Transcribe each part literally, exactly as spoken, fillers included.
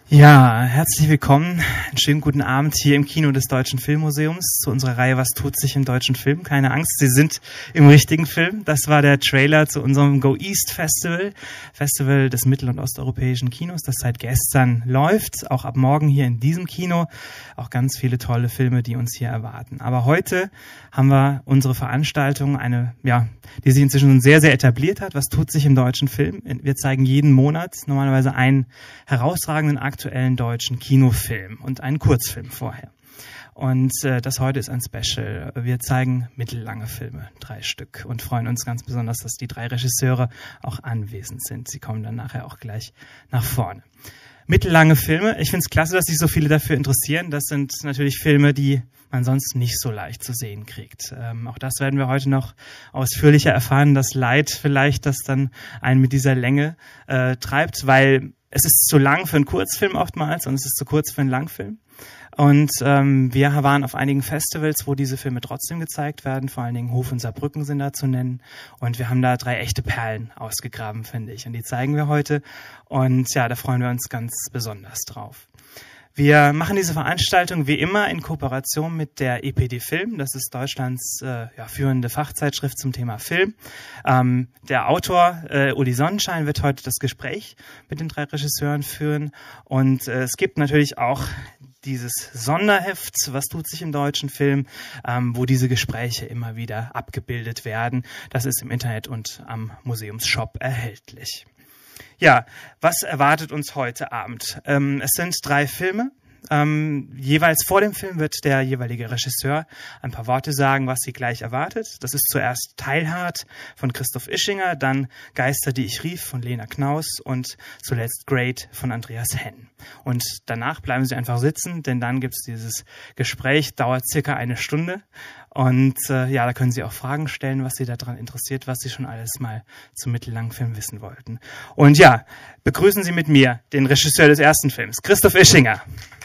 Ja, herzlich willkommen. Einen schönen guten Abend hier im Kino des Deutschen Filmmuseums zu unserer Reihe Was tut sich im deutschen Film? Keine Angst, Sie sind im richtigen Film. Das war der Trailer zu unserem Go East Festival, Festival des mittel- und osteuropäischen Kinos, das seit gestern läuft, auch ab morgen hier in diesem Kino. Auch ganz viele tolle Filme, die uns hier erwarten. Aber heute haben wir unsere Veranstaltung, eine, ja, die sich inzwischen sehr, sehr etabliert hat. Was tut sich im deutschen Film? Wir zeigen jeden Monat normalerweise einen herausragenden aktuellen deutschen Kinofilm und einen Kurzfilm vorher. Und äh, das heute ist ein Special. Wir zeigen mittellange Filme, drei Stück, und freuen uns ganz besonders, dass die drei Regisseure auch anwesend sind. Sie kommen dann nachher auch gleich nach vorne. Mittellange Filme. Ich finde es klasse, dass sich so viele dafür interessieren. Das sind natürlich Filme, die man sonst nicht so leicht zu sehen kriegt. Ähm, auch das werden wir heute noch ausführlicher erfahren. Das Leid vielleicht, das dann einen mit dieser Länge äh, treibt, weil es ist zu lang für einen Kurzfilm oftmals und es ist zu kurz für einen Langfilm. Und ähm, wir waren auf einigen Festivals, wo diese Filme trotzdem gezeigt werden. Vor allen Dingen Hof und Saarbrücken sind da zu nennen. Und wir haben da drei echte Perlen ausgegraben, finde ich. Und die zeigen wir heute. Und ja, da freuen wir uns ganz besonders drauf. Wir machen diese Veranstaltung wie immer in Kooperation mit der E P D Film. Das ist Deutschlands äh, ja, führende Fachzeitschrift zum Thema Film. Ähm, der Autor äh, Uli Sonnenschein wird heute das Gespräch mit den drei Regisseuren führen. Und äh, es gibt natürlich auch dieses Sonderheft, was tut sich im deutschen Film, ähm, wo diese Gespräche immer wieder abgebildet werden. Das ist im Internet und am Museumsshop erhältlich. Ja, was erwartet uns heute Abend? Ähm, es sind drei Filme. Ähm, jeweils vor dem Film wird der jeweilige Regisseur ein paar Worte sagen, was sie gleich erwartet. Das ist zuerst Teilhard von Christoph Ischinger, dann Geister, die ich rief von Lena Knaus und zuletzt Great von Andreas Henn. Und danach bleiben Sie einfach sitzen, denn dann gibt es dieses Gespräch, dauert circa eine Stunde. Und äh, ja, da können Sie auch Fragen stellen, was Sie daran interessiert, was Sie schon alles mal zum mittellangen Film wissen wollten. Und ja, begrüßen Sie mit mir den Regisseur des ersten Films, Christoph Ischinger.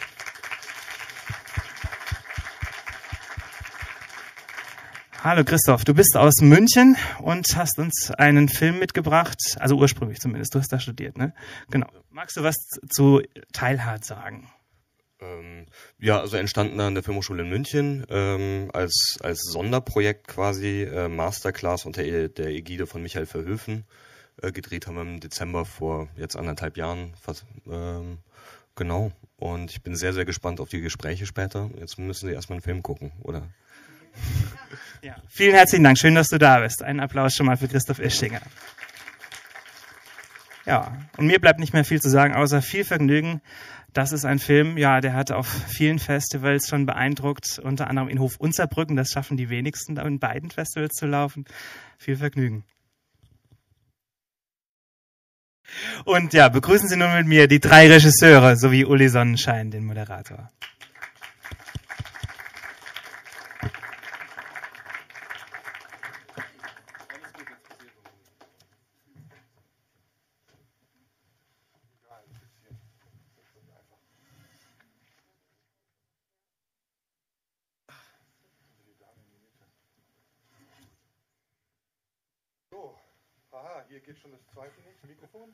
Hallo Christoph, du bist aus München und hast uns einen Film mitgebracht, also ursprünglich zumindest, du hast da studiert, ne? Genau. Magst du was zu Teilhard sagen? Ähm, ja, also entstanden da an der Filmhochschule in München ähm, als als Sonderprojekt quasi, äh, Masterclass unter e- der Ägide von Michael Verhoeven. Äh, gedreht haben wir im Dezember vor jetzt anderthalb Jahren fast, ähm, genau. Und ich bin sehr, sehr gespannt auf die Gespräche später. Jetzt müssen Sie erstmal einen Film gucken, oder? Ja, vielen herzlichen Dank. Schön, dass du da bist. Einen Applaus schon mal für Christoph Ischinger. Ja, und mir bleibt nicht mehr viel zu sagen, außer viel Vergnügen. Das ist ein Film, ja, der hat auf vielen Festivals schon beeindruckt, unter anderem in Hof und Saarbrücken. Das schaffen die wenigsten, da in beiden Festivals zu laufen. Viel Vergnügen. Und ja, begrüßen Sie nun mit mir die drei Regisseure sowie Uli Sonnenschein, den Moderator. Hier geht schon das zweite Mikrofon.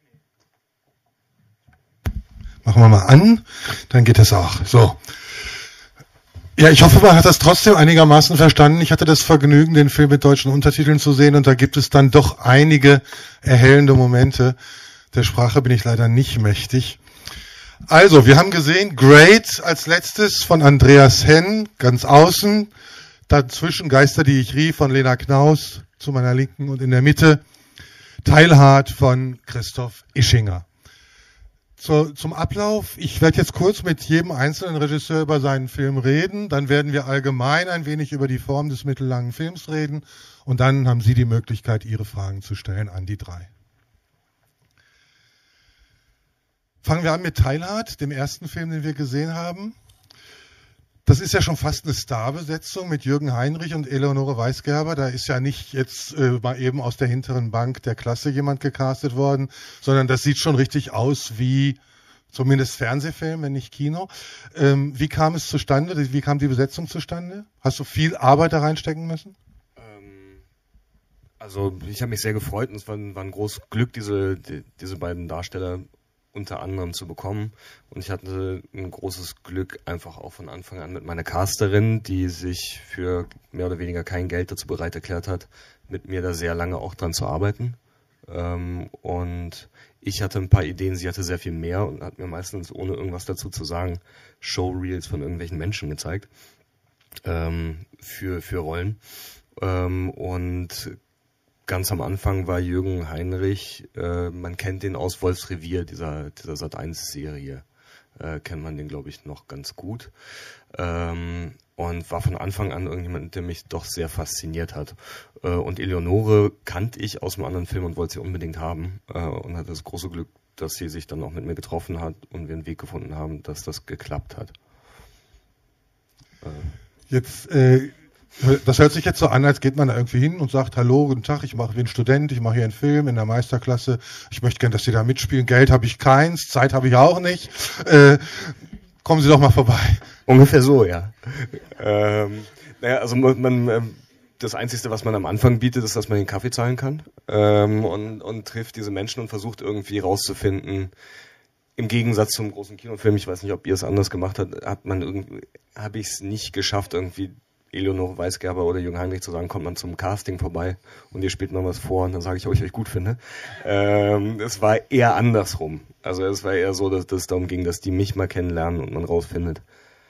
Machen wir mal an, dann geht das auch. So. Ja, ich hoffe, man hat das trotzdem einigermaßen verstanden. Ich hatte das Vergnügen, den Film mit deutschen Untertiteln zu sehen, und da gibt es dann doch einige erhellende Momente. Der Sprache bin ich leider nicht mächtig. Also, wir haben gesehen, Great als letztes von Andreas Henn, ganz außen. Dazwischen Geister, die ich rief, von Lena Knaus, zu meiner Linken, und in der Mitte Teilhard von Christoph Ischinger. Zu, zum Ablauf, ich werde jetzt kurz mit jedem einzelnen Regisseur über seinen Film reden, dann werden wir allgemein ein wenig über die Form des mittellangen Films reden, und dann haben Sie die Möglichkeit, Ihre Fragen zu stellen an die drei. Fangen wir an mit Teilhard, dem ersten Film, den wir gesehen haben. Das ist ja schon fast eine Starbesetzung mit Jürgen Heinrich und Eleonore Weisgerber. Da ist ja nicht jetzt äh, mal eben aus der hinteren Bank der Klasse jemand gecastet worden, sondern das sieht schon richtig aus wie zumindest Fernsehfilm, wenn nicht Kino. Ähm, wie kam es zustande? Wie kam die Besetzung zustande? Hast du viel Arbeit da reinstecken müssen? Ähm, also ich habe mich sehr gefreut, und es war, war ein großes Glück, diese, die, diese beiden Darsteller unter anderem zu bekommen. Und ich hatte ein großes Glück einfach auch von Anfang an mit meiner Casterin, die sich für mehr oder weniger kein Geld dazu bereit erklärt hat, mit mir da sehr lange auch dran zu arbeiten. Ähm, und ich hatte ein paar Ideen, sie hatte sehr viel mehr und hat mir meistens, ohne irgendwas dazu zu sagen, Showreels von irgendwelchen Menschen gezeigt ähm, für, für Rollen. Ähm, und ganz am Anfang war Jürgen Heinrich, äh, man kennt den aus Wolfsrevier, dieser, dieser Sat eins Serie, äh, kennt man den, glaube ich, noch ganz gut. Ähm, und war von Anfang an irgendjemand, der mich doch sehr fasziniert hat. Äh, und Eleonore kannte ich aus einem anderen Film und wollte sie unbedingt haben äh, und hatte das große Glück, dass sie sich dann auch mit mir getroffen hat und wir einen Weg gefunden haben, dass das geklappt hat. Äh. Jetzt, äh, das hört sich jetzt so an, als geht man da irgendwie hin und sagt, hallo, guten Tag, ich mache wie ein Student, ich mache hier einen Film in der Meisterklasse, ich möchte gerne, dass Sie da mitspielen, Geld habe ich keins, Zeit habe ich auch nicht, äh, kommen Sie doch mal vorbei. Ungefähr so, ja. ähm, naja, also man, man, das Einzige, was man am Anfang bietet, ist, dass man den Kaffee zahlen kann ähm, und, und trifft diese Menschen und versucht irgendwie rauszufinden, im Gegensatz zum großen Kinofilm, ich weiß nicht, ob ihr es anders gemacht habt, hat man irgendwie, habe ich es nicht geschafft, irgendwie Eleonore Weisgerber oder Jürgen Heinrich zu sagen, kommt man zum Casting vorbei und ihr spielt noch was vor und dann sage ich, ob ich euch gut finde. Ähm, es war eher andersrum. Also es war eher so, dass es darum ging, dass die mich mal kennenlernen und man rausfindet,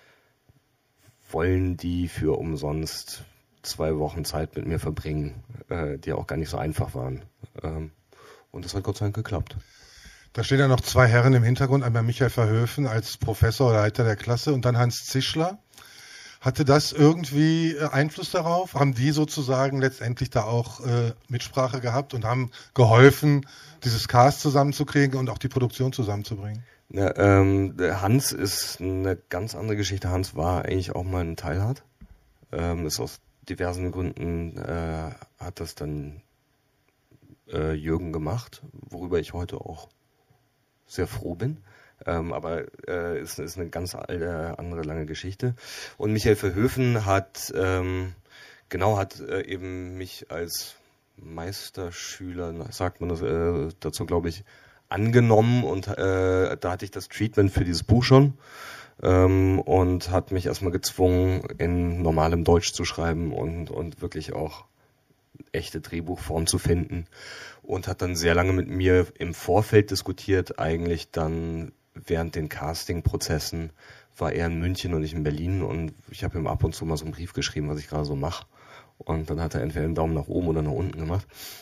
wollen die für umsonst zwei Wochen Zeit mit mir verbringen, äh, die auch gar nicht so einfach waren. Ähm, und das hat Gott sei Dank geklappt. Da stehen ja noch zwei Herren im Hintergrund, einmal Michael Verhoeven als Professor oder Leiter der Klasse und dann Hans Zischler. Hatte das irgendwie Einfluss darauf? Haben die sozusagen letztendlich da auch äh, Mitsprache gehabt und haben geholfen, dieses Cast zusammenzukriegen und auch die Produktion zusammenzubringen? Ja, ähm, Hans ist eine ganz andere Geschichte. Hans war eigentlich auch mal ein Teilhard. Ähm, ist aus diversen Gründen, äh, hat das dann äh, Jürgen gemacht, worüber ich heute auch sehr froh bin. Ähm, aber äh, ist, ist eine ganz alte, andere lange Geschichte. Und Michael Verhoeven hat ähm, genau hat äh, eben mich als Meisterschüler, sagt man das äh, dazu, glaube ich, angenommen und äh, da hatte ich das Treatment für dieses Buch schon ähm, und hat mich erstmal gezwungen, in normalem Deutsch zu schreiben und und wirklich auch echte Drehbuchform zu finden und hat dann sehr lange mit mir im Vorfeld diskutiert, eigentlich dann während den Casting-Prozessen war er in München und ich in Berlin und ich habe ihm ab und zu mal so einen Brief geschrieben, was ich gerade so mache. Und dann hat er entweder einen Daumen nach oben oder nach unten gemacht.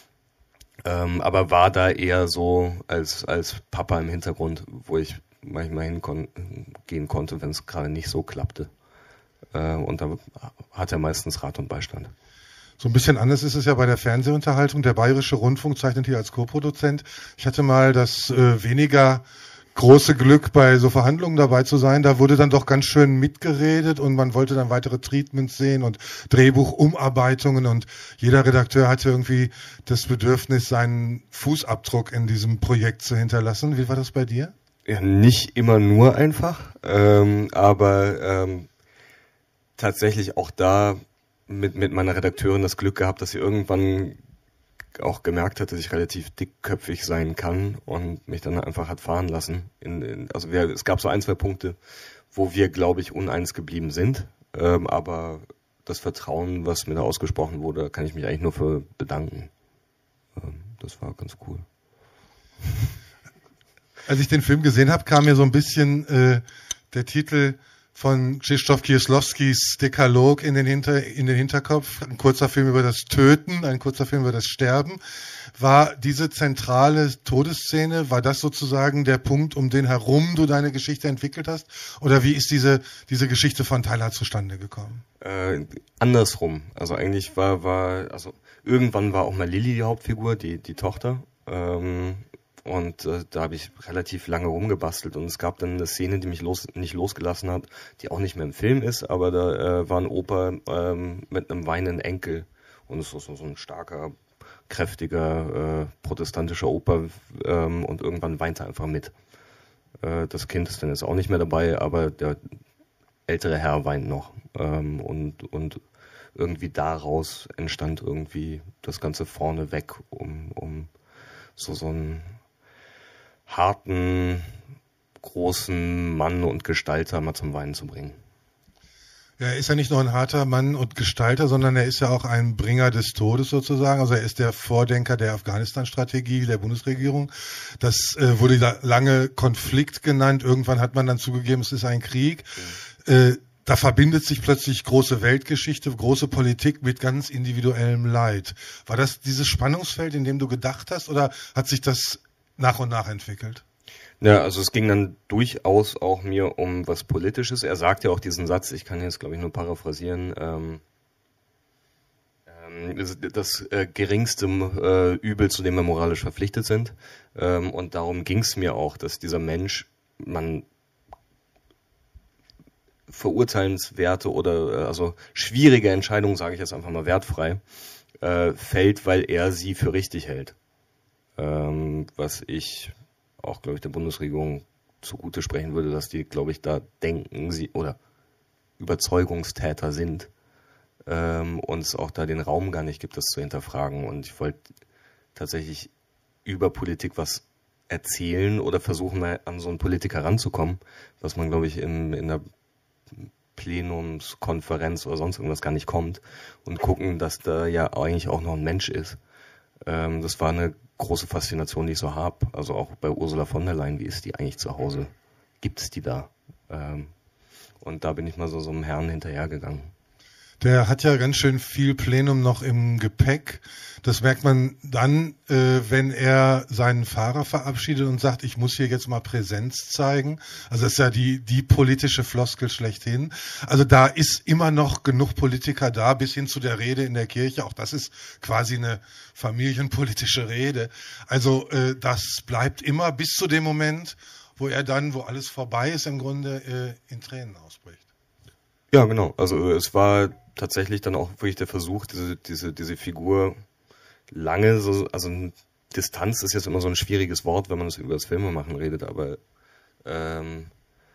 Ähm, aber war da eher so als, als Papa im Hintergrund, wo ich manchmal hingehen konnte, wenn es gerade nicht so klappte. Äh, und da hat er meistens Rat und Beistand. So ein bisschen anders ist es ja bei der Fernsehunterhaltung. Der Bayerische Rundfunk zeichnet hier als Co-Produzent. Ich hatte mal das äh, weniger große Glück, bei so Verhandlungen dabei zu sein. Da wurde dann doch ganz schön mitgeredet und man wollte dann weitere Treatments sehen und Drehbuchumarbeitungen und jeder Redakteur hatte irgendwie das Bedürfnis, seinen Fußabdruck in diesem Projekt zu hinterlassen. Wie war das bei dir? Ja, nicht immer nur einfach, ähm, aber ähm, tatsächlich auch da mit mit meiner Redakteurin das Glück gehabt, dass sie irgendwann auch gemerkt hat, dass ich relativ dickköpfig sein kann und mich dann einfach hat fahren lassen. In, in, also wir, es gab so ein, zwei Punkte, wo wir, glaube ich, uneins geblieben sind. Ähm, aber das Vertrauen, was mir da ausgesprochen wurde, kann ich mich eigentlich nur für bedanken. Ähm, das war ganz cool. Als ich den Film gesehen habe, kam mir so ein bisschen äh, der Titel von Krzysztof Kieslowskis Dekalog in den, Hinter, in den Hinterkopf. Ein kurzer Film über das Töten, ein kurzer Film über das Sterben. War diese zentrale Todesszene, war das sozusagen der Punkt, um den herum du deine Geschichte entwickelt hast? Oder wie ist diese, diese Geschichte von Teilhard zustande gekommen? Äh, andersrum. Also eigentlich war, war, also irgendwann war auch mal Lilly die Hauptfigur, die, die Tochter. Ähm, Und äh, da habe ich relativ lange rumgebastelt und es gab dann eine Szene, die mich los, nicht losgelassen hat, die auch nicht mehr im Film ist, aber da äh, war ein Opa ähm, mit einem weinenden Enkel und es ist so, so ein starker, kräftiger, äh, protestantischer Opa ähm, und irgendwann weint er einfach mit. Äh, das Kind ist dann jetzt auch nicht mehr dabei, aber der ältere Herr weint noch ähm, und, und irgendwie daraus entstand irgendwie das Ganze vorne weg, um, um so, so ein harten, großen Mann und Gestalter mal zum Weinen zu bringen. Ja, er ist ja nicht nur ein harter Mann und Gestalter, sondern er ist ja auch ein Bringer des Todes sozusagen. Also er ist der Vordenker der Afghanistan-Strategie der Bundesregierung. Das äh, wurde la- lange Konflikt genannt. Irgendwann hat man dann zugegeben, es ist ein Krieg. Mhm. Äh, da verbindet sich plötzlich große Weltgeschichte, große Politik mit ganz individuellem Leid. War das dieses Spannungsfeld, in dem du gedacht hast, oder hat sich das nach und nach entwickelt? Ja, also es ging dann durchaus auch mir um was Politisches. Er sagt ja auch diesen Satz, ich kann jetzt, glaube ich, nur paraphrasieren, ähm, ähm, das, das äh, geringste äh, Übel, zu dem wir moralisch verpflichtet sind. Ähm, und darum ging es mir auch, dass dieser Mensch, man verurteilenswerte oder äh, also schwierige Entscheidungen, sage ich jetzt einfach mal wertfrei, äh, fällt, weil er sie für richtig hält. Ähm, was ich auch, glaube ich, der Bundesregierung zugute sprechen würde, dass die, glaube ich, da denken sie oder Überzeugungstäter sind ähm, und es auch da den Raum gar nicht gibt, das zu hinterfragen. Und ich wollte tatsächlich über Politik was erzählen oder versuchen, mal an so einen Politiker ranzukommen, was man, glaube ich, in, in der Plenumskonferenz oder sonst irgendwas gar nicht kommt, und gucken, dass da ja eigentlich auch noch ein Mensch ist. Ähm, das war eine große Faszination, die ich so habe. Also auch bei Ursula von der Leyen, wie ist die eigentlich zu Hause? Gibt es die da? Ähm, und da bin ich mal so so einem Herrn hinterhergegangen. Der hat ja ganz schön viel Plenum noch im Gepäck. Das merkt man dann, äh, wenn er seinen Fahrer verabschiedet und sagt, ich muss hier jetzt mal Präsenz zeigen. Also das ist ja die, die politische Floskel schlechthin. Also da ist immer noch genug Politiker da, bis hin zu der Rede in der Kirche. Auch das ist quasi eine familienpolitische Rede. Also äh, das bleibt immer bis zu dem Moment, wo er dann, wo alles vorbei ist, im Grunde äh, in Tränen ausbricht. Ja, genau. Also es war tatsächlich dann auch wirklich der Versuch, diese diese diese Figur lange, so, also Distanz ist jetzt immer so ein schwieriges Wort, wenn man das über das Filmemachen redet, aber ähm,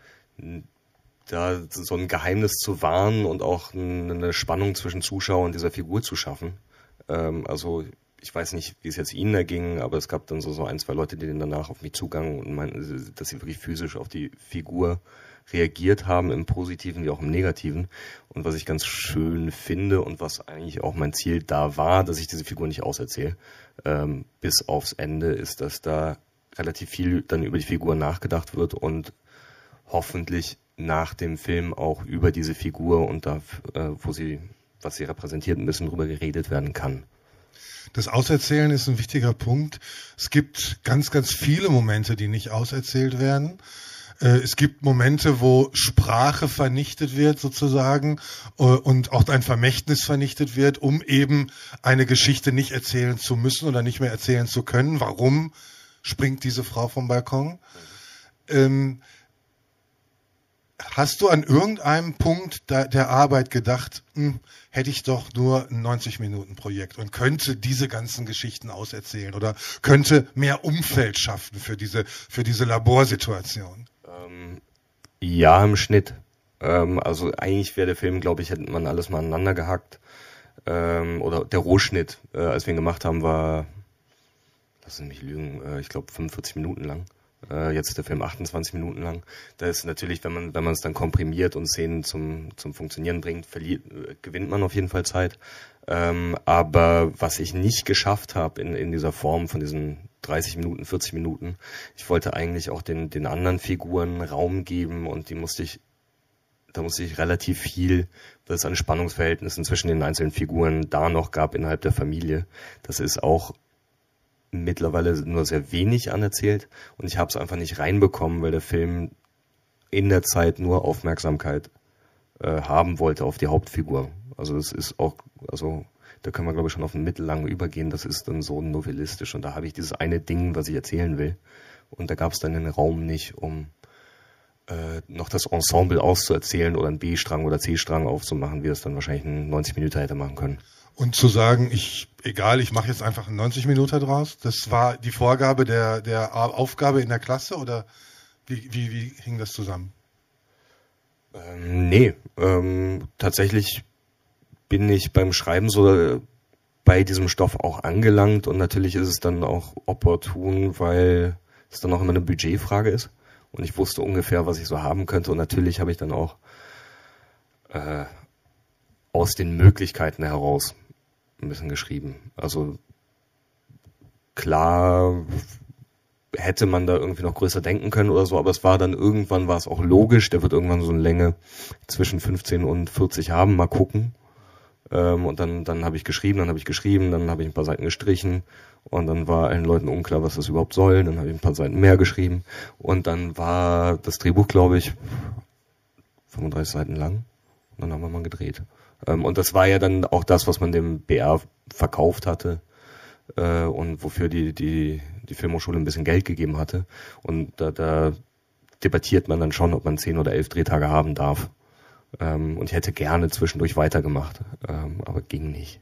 da so ein Geheimnis zu wahren und auch eine Spannung zwischen Zuschauer und dieser Figur zu schaffen. Ähm, also ich weiß nicht, wie es jetzt Ihnen erging, aber es gab dann so, so ein, zwei Leute, die danach auf mich zugangen und meinten, dass sie wirklich physisch auf die Figur reagiert haben, im Positiven wie auch im Negativen. Und was ich ganz schön finde und was eigentlich auch mein Ziel da war, dass ich diese Figur nicht auserzähle, ähm, bis aufs Ende, ist, dass da relativ viel dann über die Figur nachgedacht wird und hoffentlich nach dem Film auch über diese Figur und da, äh, wo sie, was sie repräsentiert, ein bisschen drüber geredet werden kann. Das Auserzählen ist ein wichtiger Punkt. Es gibt ganz, ganz viele Momente, die nicht auserzählt werden. Es gibt Momente, wo Sprache vernichtet wird sozusagen und auch ein Vermächtnis vernichtet wird, um eben eine Geschichte nicht erzählen zu müssen oder nicht mehr erzählen zu können. Warum springt diese Frau vom Balkon? Ähm, hast du an irgendeinem Punkt der Arbeit gedacht, hm, hätte ich doch nur ein neunzig-Minuten-Projekt und könnte diese ganzen Geschichten auserzählen oder könnte mehr Umfeld schaffen für diese, für diese Laborsituation? Ähm, ja, im Schnitt. Ähm, also eigentlich wäre der Film, glaube ich, hätte man alles mal aneinander gehackt. Ähm, oder der Rohschnitt, äh, als wir ihn gemacht haben, war, lass mich lügen, äh, ich glaube fünfundvierzig Minuten lang. Äh, jetzt ist der Film achtundzwanzig Minuten lang. Da ist natürlich, wenn man wenn man es dann komprimiert und Szenen zum zum Funktionieren bringt, verliert, äh, gewinnt man auf jeden Fall Zeit. Ähm, aber was ich nicht geschafft habe in in dieser Form von diesen dreißig Minuten, vierzig Minuten, ich wollte eigentlich auch den den anderen Figuren Raum geben und die musste ich da musste ich relativ viel, was es an Spannungsverhältnissen zwischen den einzelnen Figuren da noch gab innerhalb der Familie. Das ist auch mittlerweile nur sehr wenig anerzählt und ich habe es einfach nicht reinbekommen, weil der Film in der Zeit nur Aufmerksamkeit äh, haben wollte auf die Hauptfigur. Also das ist auch, also da können wir glaube ich schon auf einen mittellangen übergehen, das ist dann so novellistisch und da habe ich dieses eine Ding, was ich erzählen will und da gab es dann den Raum nicht, um äh, noch das Ensemble auszuerzählen oder einen B-Strang oder C-Strang aufzumachen, wie es dann wahrscheinlich ein neunzig Minuten hätte machen können. Und zu sagen, ich, egal, ich mache jetzt einfach einen neunzig Minuten draus, das war die Vorgabe der, der Aufgabe in der Klasse oder wie, wie, wie hing das zusammen? Ähm, nee, ähm, tatsächlich bin ich beim Schreiben so bei diesem Stoff auch angelangt und natürlich ist es dann auch opportun, weil es dann auch immer eine Budgetfrage ist. Und ich wusste ungefähr, was ich so haben könnte. Und natürlich habe ich dann auch äh, aus den Möglichkeiten heraus ein bisschen geschrieben. Also klar hätte man da irgendwie noch größer denken können oder so, aber es war dann irgendwann, war es auch logisch, der wird irgendwann so eine Länge zwischen fünfzehn und vierzig haben, mal gucken. Ähm, und dann, dann habe ich geschrieben, dann habe ich geschrieben, dann habe ich ein paar Seiten gestrichen und dann war allen Leuten unklar, was das überhaupt soll, dann habe ich ein paar Seiten mehr geschrieben und dann war das Drehbuch, glaube ich, fünfunddreißig Seiten lang und dann haben wir mal gedreht. Ähm, und das war ja dann auch das, was man dem B R verkauft hatte. Äh, und wofür die, die, die Filmhochschule ein bisschen Geld gegeben hatte. Und da, da debattiert man dann schon, ob man zehn oder elf Drehtage haben darf. Ähm, und ich hätte gerne zwischendurch weitergemacht, ähm, aber ging nicht.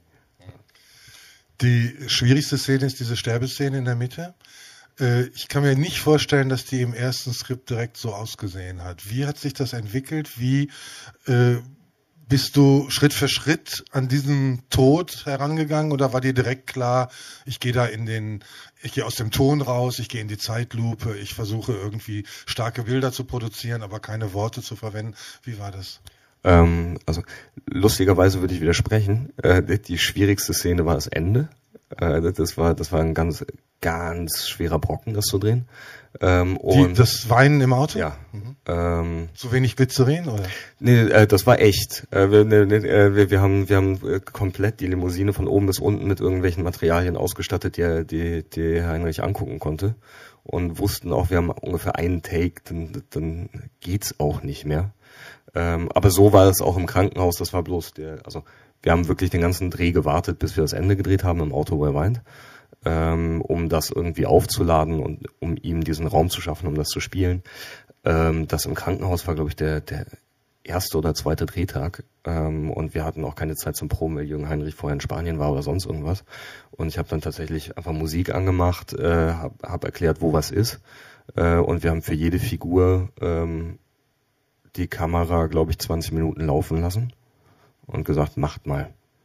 Die schwierigste Szene ist diese Sterbeszene in der Mitte. Äh, ich kann mir nicht vorstellen, dass die im ersten Skript direkt so ausgesehen hat. Wie hat sich das entwickelt? Wie äh, bist du Schritt für Schritt an diesen Tod herangegangen oder war dir direkt klar, ich gehe da in den, ich gehe aus dem Ton raus, ich gehe in die Zeitlupe, ich versuche irgendwie starke Bilder zu produzieren, aber keine Worte zu verwenden. Wie war das? Ähm, also lustigerweise würde ich widersprechen. Äh, die schwierigste Szene war das Ende. Äh, das war, das war ein ganz, ganz schwerer Brocken, das zu drehen. Ähm, und die, das Weinen im Auto? Ja. Mhm. Ähm, Zu wenig Glycerin, oder? Nee, äh, das war echt. Äh, wir, ne, ne, wir, wir haben, wir haben äh, komplett die Limousine von oben bis unten mit irgendwelchen Materialien ausgestattet, die, die, die Heinrich angucken konnte. Und wussten auch, wir haben ungefähr einen Take, dann, dann geht's auch nicht mehr. Ähm, aber so war es auch im Krankenhaus, das war bloß der, also wir haben wirklich den ganzen Dreh gewartet, bis wir das Ende gedreht haben im Auto, wo er weint. Ähm, um das irgendwie aufzuladen und um ihm diesen Raum zu schaffen, um das zu spielen. Ähm, das im Krankenhaus war, glaube ich, der, der erste oder zweite Drehtag. Ähm, und wir hatten auch keine Zeit zum Proben, weil Jürgen Heinrich vorher in Spanien war oder sonst irgendwas. Und ich habe dann tatsächlich einfach Musik angemacht, äh, habe hab erklärt, wo was ist. Äh, und wir haben für jede Figur ähm, die Kamera, glaube ich, zwanzig Minuten laufen lassen und gesagt, macht mal.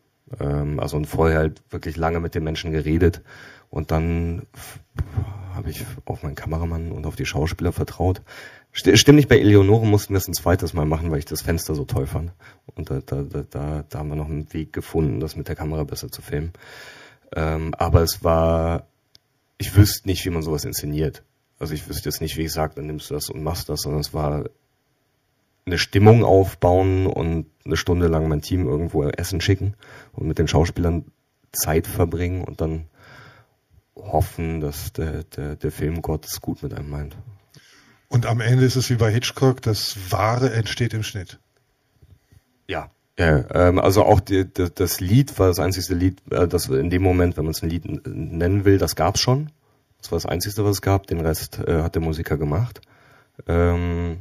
Also und vorher halt wirklich lange mit den Menschen geredet und dann habe ich auf meinen Kameramann und auf die Schauspieler vertraut. Stimmt nicht, bei Eleonore mussten wir es ein zweites Mal machen, weil ich das Fenster so toll fand. Und da, da, da, da haben wir noch einen Weg gefunden, das mit der Kamera besser zu filmen. Ähm, aber es war, ich wüsste nicht, wie man sowas inszeniert. Also ich wüsste jetzt nicht, wie ich sage, dann nimmst du das und machst das, sondern es war eine Stimmung aufbauen und eine Stunde lang mein Team irgendwo essen schicken und mit den Schauspielern Zeit verbringen und dann hoffen, dass der, der, der Filmgott es gut mit einem meint. Und am Ende ist es wie bei Hitchcock, das Wahre entsteht im Schnitt. Ja, ja ähm, also auch die, die, das Lied war das einzigste Lied, äh, das in dem Moment, wenn man es ein Lied nennen will, das gab's schon. Das war das einzigste, was es gab. Den Rest äh, hat der Musiker gemacht. Ähm,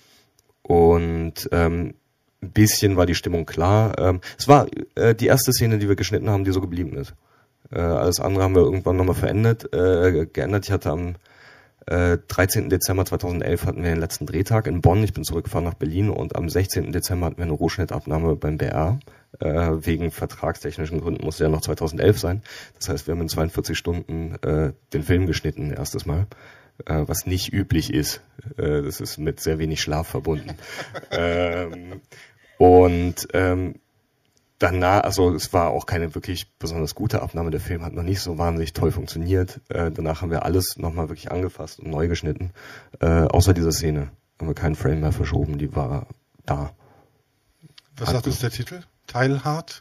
Und ähm, ein bisschen war die Stimmung klar. Ähm, es war äh, die erste Szene, die wir geschnitten haben, die so geblieben ist. Äh, alles andere haben wir irgendwann nochmal verändert, äh, geändert. Ich hatte am äh, dreizehnten Dezember zweitausendelf hatten wir den letzten Drehtag in Bonn. Ich bin zurückgefahren nach Berlin und am sechzehnten Dezember hatten wir eine Rohschnittabnahme beim B R. Äh, wegen vertragstechnischen Gründen musste ja noch zweitausendelf sein. Das heißt, wir haben in zweiundvierzig Stunden äh, den Film geschnitten, erstes Mal. Äh, was nicht üblich ist. Äh, das ist mit sehr wenig Schlaf verbunden. ähm, und ähm, danach, also es war auch keine wirklich besonders gute Abnahme. Der Film hat noch nicht so wahnsinnig toll funktioniert. Äh, danach haben wir alles nochmal wirklich angefasst und neu geschnitten. Äh, außer dieser Szene haben wir keinen Frame mehr verschoben. Die war da. Was sagt uns der Titel? Teilhart?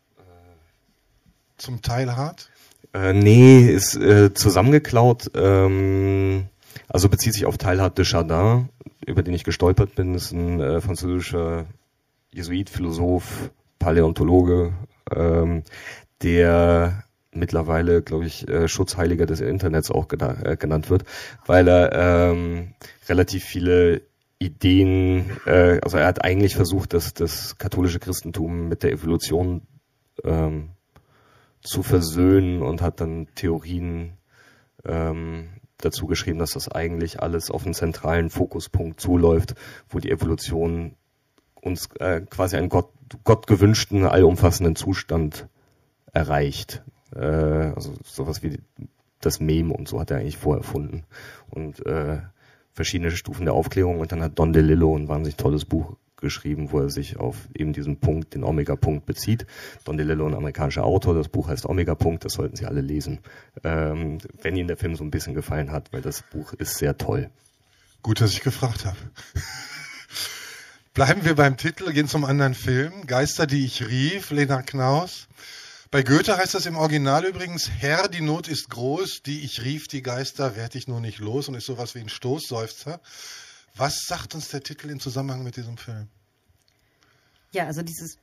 Zum Teil hart? Äh, nee, ist äh, zusammengeklaut, ähm, also bezieht sich auf Teilhard de Chardin, über den ich gestolpert bin. Das ist ein äh, französischer Jesuit, Philosoph, Paläontologe, ähm, der mittlerweile, glaube ich, äh, Schutzheiliger des Internets auch gena- äh, genannt wird, weil er ähm, relativ viele Ideen, äh, also er hat eigentlich versucht, das, das katholische Christentum mit der Evolution ähm, zu versöhnen und hat dann Theorien ähm, dazu geschrieben, dass das eigentlich alles auf einen zentralen Fokuspunkt zuläuft, wo die Evolution uns äh, quasi einen Gott, Gott gewünschten, allumfassenden Zustand erreicht. Äh, also sowas wie das Meme und so hat er eigentlich vorerfunden. Und äh, verschiedene Stufen der Aufklärung. Und dann hat Don DeLillo ein wahnsinnig tolles Buch geschrieben, wo er sich auf eben diesen Punkt, den Omega-Punkt bezieht. Don DeLillo, ein amerikanischer Autor, das Buch heißt Omega-Punkt, das sollten Sie alle lesen, ähm, wenn Ihnen der Film so ein bisschen gefallen hat, weil das Buch ist sehr toll. Gut, dass ich gefragt habe. Bleiben wir beim Titel, gehen zum anderen Film. Geister, die ich rief, Lena Knaus. Bei Goethe heißt das im Original übrigens, Herr, die Not ist groß, die ich rief, die Geister, werd ich nur nicht los, und ist sowas wie ein Stoßseufzer. Was sagt uns der Titel im Zusammenhang mit diesem Film? Ja, also dieses...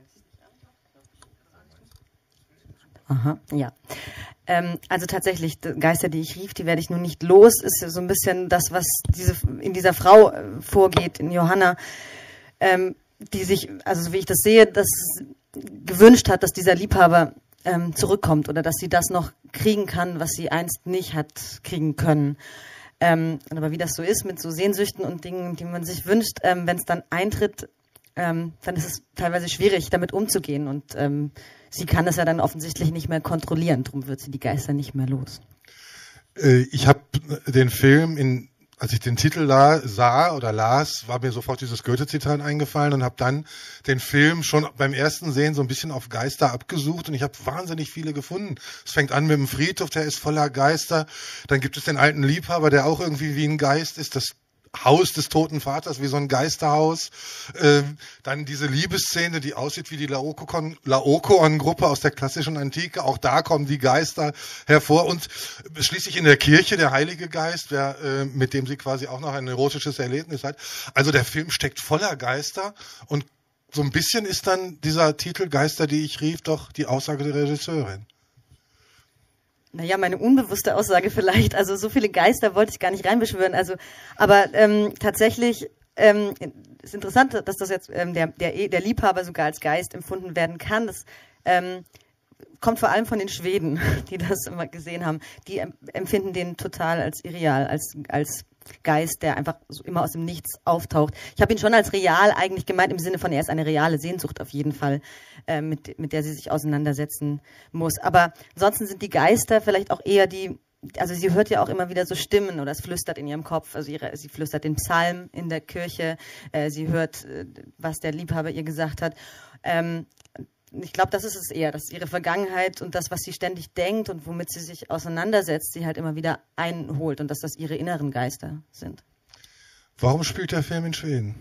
Aha, ja. Ähm, also tatsächlich, Geister, die ich rief, die werde ich nur nicht los, ist so ein bisschen das, was diese, in dieser Frau äh, vorgeht, in Johanna, ähm, die sich, also so wie ich das sehe, das gewünscht hat, dass dieser Liebhaber ähm, zurückkommt oder dass sie das noch kriegen kann, was sie einst nicht hat kriegen können. Ähm, aber wie das so ist mit so Sehnsüchten und Dingen, die man sich wünscht, ähm, wenn es dann eintritt, ähm, dann ist es teilweise schwierig, damit umzugehen. Und ähm, sie kann es ja dann offensichtlich nicht mehr kontrollieren. Darum wird sie die Geister nicht mehr los. Äh, ich habe den Film, in, als ich den Titel la, sah oder las, war mir sofort dieses Goethe-Zitat eingefallen und habe dann den Film schon beim ersten Sehen so ein bisschen auf Geister abgesucht und ich habe wahnsinnig viele gefunden. Es fängt an mit dem Friedhof, der ist voller Geister. Dann gibt es den alten Liebhaber, der auch irgendwie wie ein Geist ist. Das Haus des toten Vaters, wie so ein Geisterhaus. Ähm, dann diese Liebesszene, die aussieht wie die Laokoon, Laokoon-Gruppe aus der klassischen Antike. Auch da kommen die Geister hervor. Und schließlich in der Kirche der Heilige Geist, der, äh, mit dem sie quasi auch noch ein erotisches Erlebnis hat. Also der Film steckt voller Geister. Und so ein bisschen ist dann dieser Titel Geister, die ich rief, doch die Aussage der Regisseurin. Naja, meine unbewusste Aussage vielleicht. Also so viele Geister wollte ich gar nicht reinbeschwören. Also, aber ähm, tatsächlich ähm, ist interessant, dass das jetzt ähm, der, der, der Liebhaber sogar als Geist empfunden werden kann. Das ähm, kommt vor allem von den Schweden, die das immer gesehen haben. Die empfinden den total als irreal, als, als Geist, der einfach so immer aus dem Nichts auftaucht. Ich habe ihn schon als real eigentlich gemeint, im Sinne von, er ist eine reale Sehnsucht auf jeden Fall, äh, mit, mit der sie sich auseinandersetzen muss. Aber ansonsten sind die Geister vielleicht auch eher die, also sie hört ja auch immer wieder so Stimmen oder es flüstert in ihrem Kopf, also ihre, sie flüstert den Psalm in der Kirche, äh, sie hört, äh, was der Liebhaber ihr gesagt hat. Ähm, Ich glaube, das ist es eher, dass ihre Vergangenheit und das, was sie ständig denkt und womit sie sich auseinandersetzt, sie halt immer wieder einholt und dass das ihre inneren Geister sind. Warum spielt der Film in Schweden?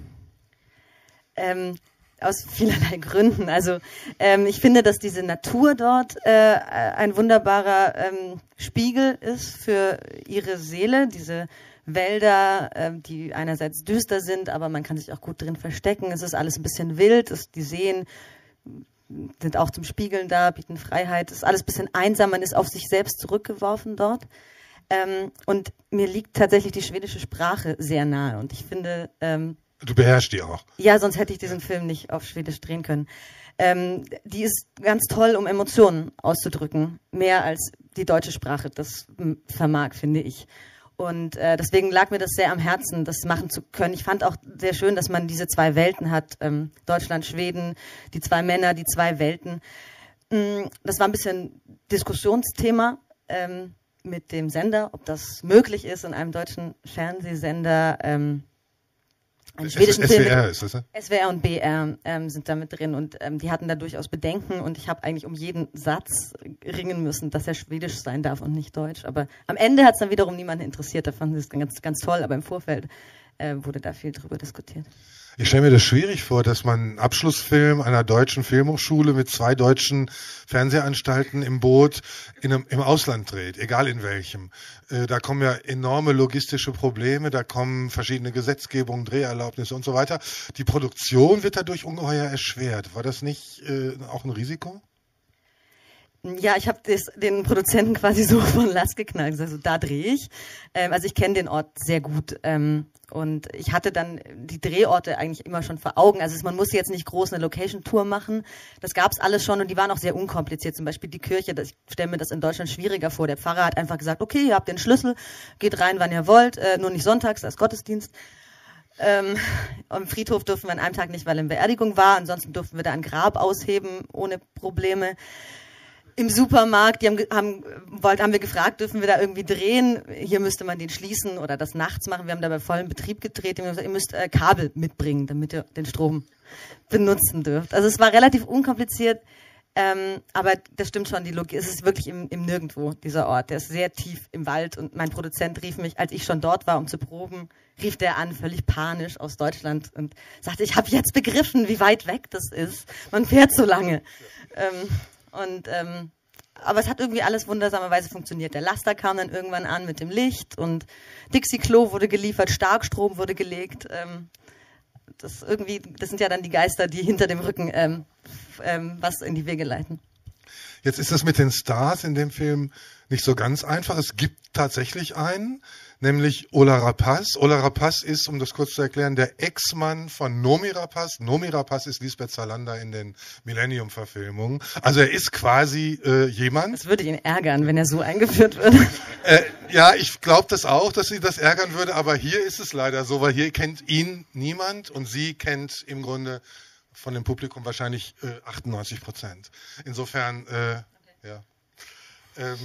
Ähm, aus vielerlei Gründen. Also ähm, ich finde, dass diese Natur dort äh, ein wunderbarer ähm, Spiegel ist für ihre Seele, diese Wälder, äh, die einerseits düster sind, aber man kann sich auch gut drin verstecken. Es ist alles ein bisschen wild, es, die Seen sind auch zum Spiegeln da, bieten Freiheit. Es ist alles ein bisschen einsam, man ist auf sich selbst zurückgeworfen dort. Ähm, und mir liegt tatsächlich die schwedische Sprache sehr nahe. Und ich finde... Ähm, du beherrschst die auch. Ja, sonst hätte ich diesen Film nicht auf Schwedisch drehen können. Ähm, die ist ganz toll, um Emotionen auszudrücken. Mehr als die deutsche Sprache das vermag, finde ich. Und äh, deswegen lag mir das sehr am Herzen, das machen zu können. Ich fand auch sehr schön, dass man diese zwei Welten hat, ähm, Deutschland, Schweden, die zwei Männer, die zwei Welten. Mm, das war ein bisschen Diskussionsthema ähm, mit dem Sender, ob das möglich ist in einem deutschen Fernsehsender. Ähm, einen schwedischen S W R ist das, ne? S W R und B R ähm, sind da mit drin und ähm, die hatten da durchaus Bedenken und ich habe eigentlich um jeden Satz ringen müssen, dass er schwedisch sein darf und nicht deutsch. Aber am Ende hat es dann wiederum niemanden interessiert, da fanden sie es ganz, ganz toll, aber im Vorfeld äh, wurde da viel drüber diskutiert. Ich stelle mir das schwierig vor, dass man einen Abschlussfilm einer deutschen Filmhochschule mit zwei deutschen Fernsehanstalten im Boot in einem, im Ausland dreht, egal in welchem. Äh, da kommen ja enorme logistische Probleme, da kommen verschiedene Gesetzgebungen, Dreherlaubnisse und so weiter. Die Produktion wird dadurch ungeheuer erschwert. War das nicht äh, auch ein Risiko? Ja, ich habe den Produzenten quasi so von Last geknallt. Also da drehe ich. Ähm, also ich kenne den Ort sehr gut. Ähm, und ich hatte dann die Drehorte eigentlich immer schon vor Augen. Also man muss jetzt nicht groß eine Location-Tour machen. Das gab's alles schon und die waren auch sehr unkompliziert. Zum Beispiel die Kirche. Ich stelle mir das in Deutschland schwieriger vor. Der Pfarrer hat einfach gesagt, okay, ihr habt den Schlüssel, geht rein, wann ihr wollt. Äh, nur nicht sonntags, da ist Gottesdienst. Ähm, am Friedhof durften wir an einem Tag nicht, weil eine Beerdigung war. Ansonsten durften wir da ein Grab ausheben ohne Probleme. im Supermarkt, die haben, haben, wollt, haben wir gefragt, dürfen wir da irgendwie drehen? Hier müsste man den schließen oder das nachts machen. Wir haben da bei vollem Betrieb gedreht. Wir haben gesagt, ihr müsst äh, Kabel mitbringen, damit ihr den Strom benutzen dürft. Also es war relativ unkompliziert, ähm, aber das stimmt schon, die Logik. Es ist wirklich im, im Nirgendwo, dieser Ort. Der ist sehr tief im Wald und mein Produzent rief mich, als ich schon dort war, um zu proben, rief der an, völlig panisch aus Deutschland und sagte, ich habe jetzt begriffen, wie weit weg das ist. Man fährt so lange. Ja. Ähm, Und ähm, aber es hat irgendwie alles wundersamerweise funktioniert. Der Laster kam dann irgendwann an mit dem Licht und Dixie-Klo wurde geliefert, Starkstrom wurde gelegt. Ähm, das irgendwie, das sind ja dann die Geister, die hinter dem Rücken ähm, ähm, was in die Wege leiten. Jetzt ist es mit den Stars in dem Film nicht so ganz einfach. Es gibt tatsächlich einen, nämlich Ola Rapace. Ola Rapace ist, um das kurz zu erklären, der Ex-Mann von Noomi Rapace. Noomi Rapace ist Lisbeth Salander in den Millennium-Verfilmungen. Also er ist quasi äh, jemand. Das würde ihn ärgern, wenn er so eingeführt würde. Äh, ja, ich glaube das auch, dass sie das ärgern würde, aber hier ist es leider so, weil hier kennt ihn niemand und sie kennt im Grunde von dem Publikum wahrscheinlich äh, achtundneunzig Prozent. Insofern, äh, okay. ja. Ähm,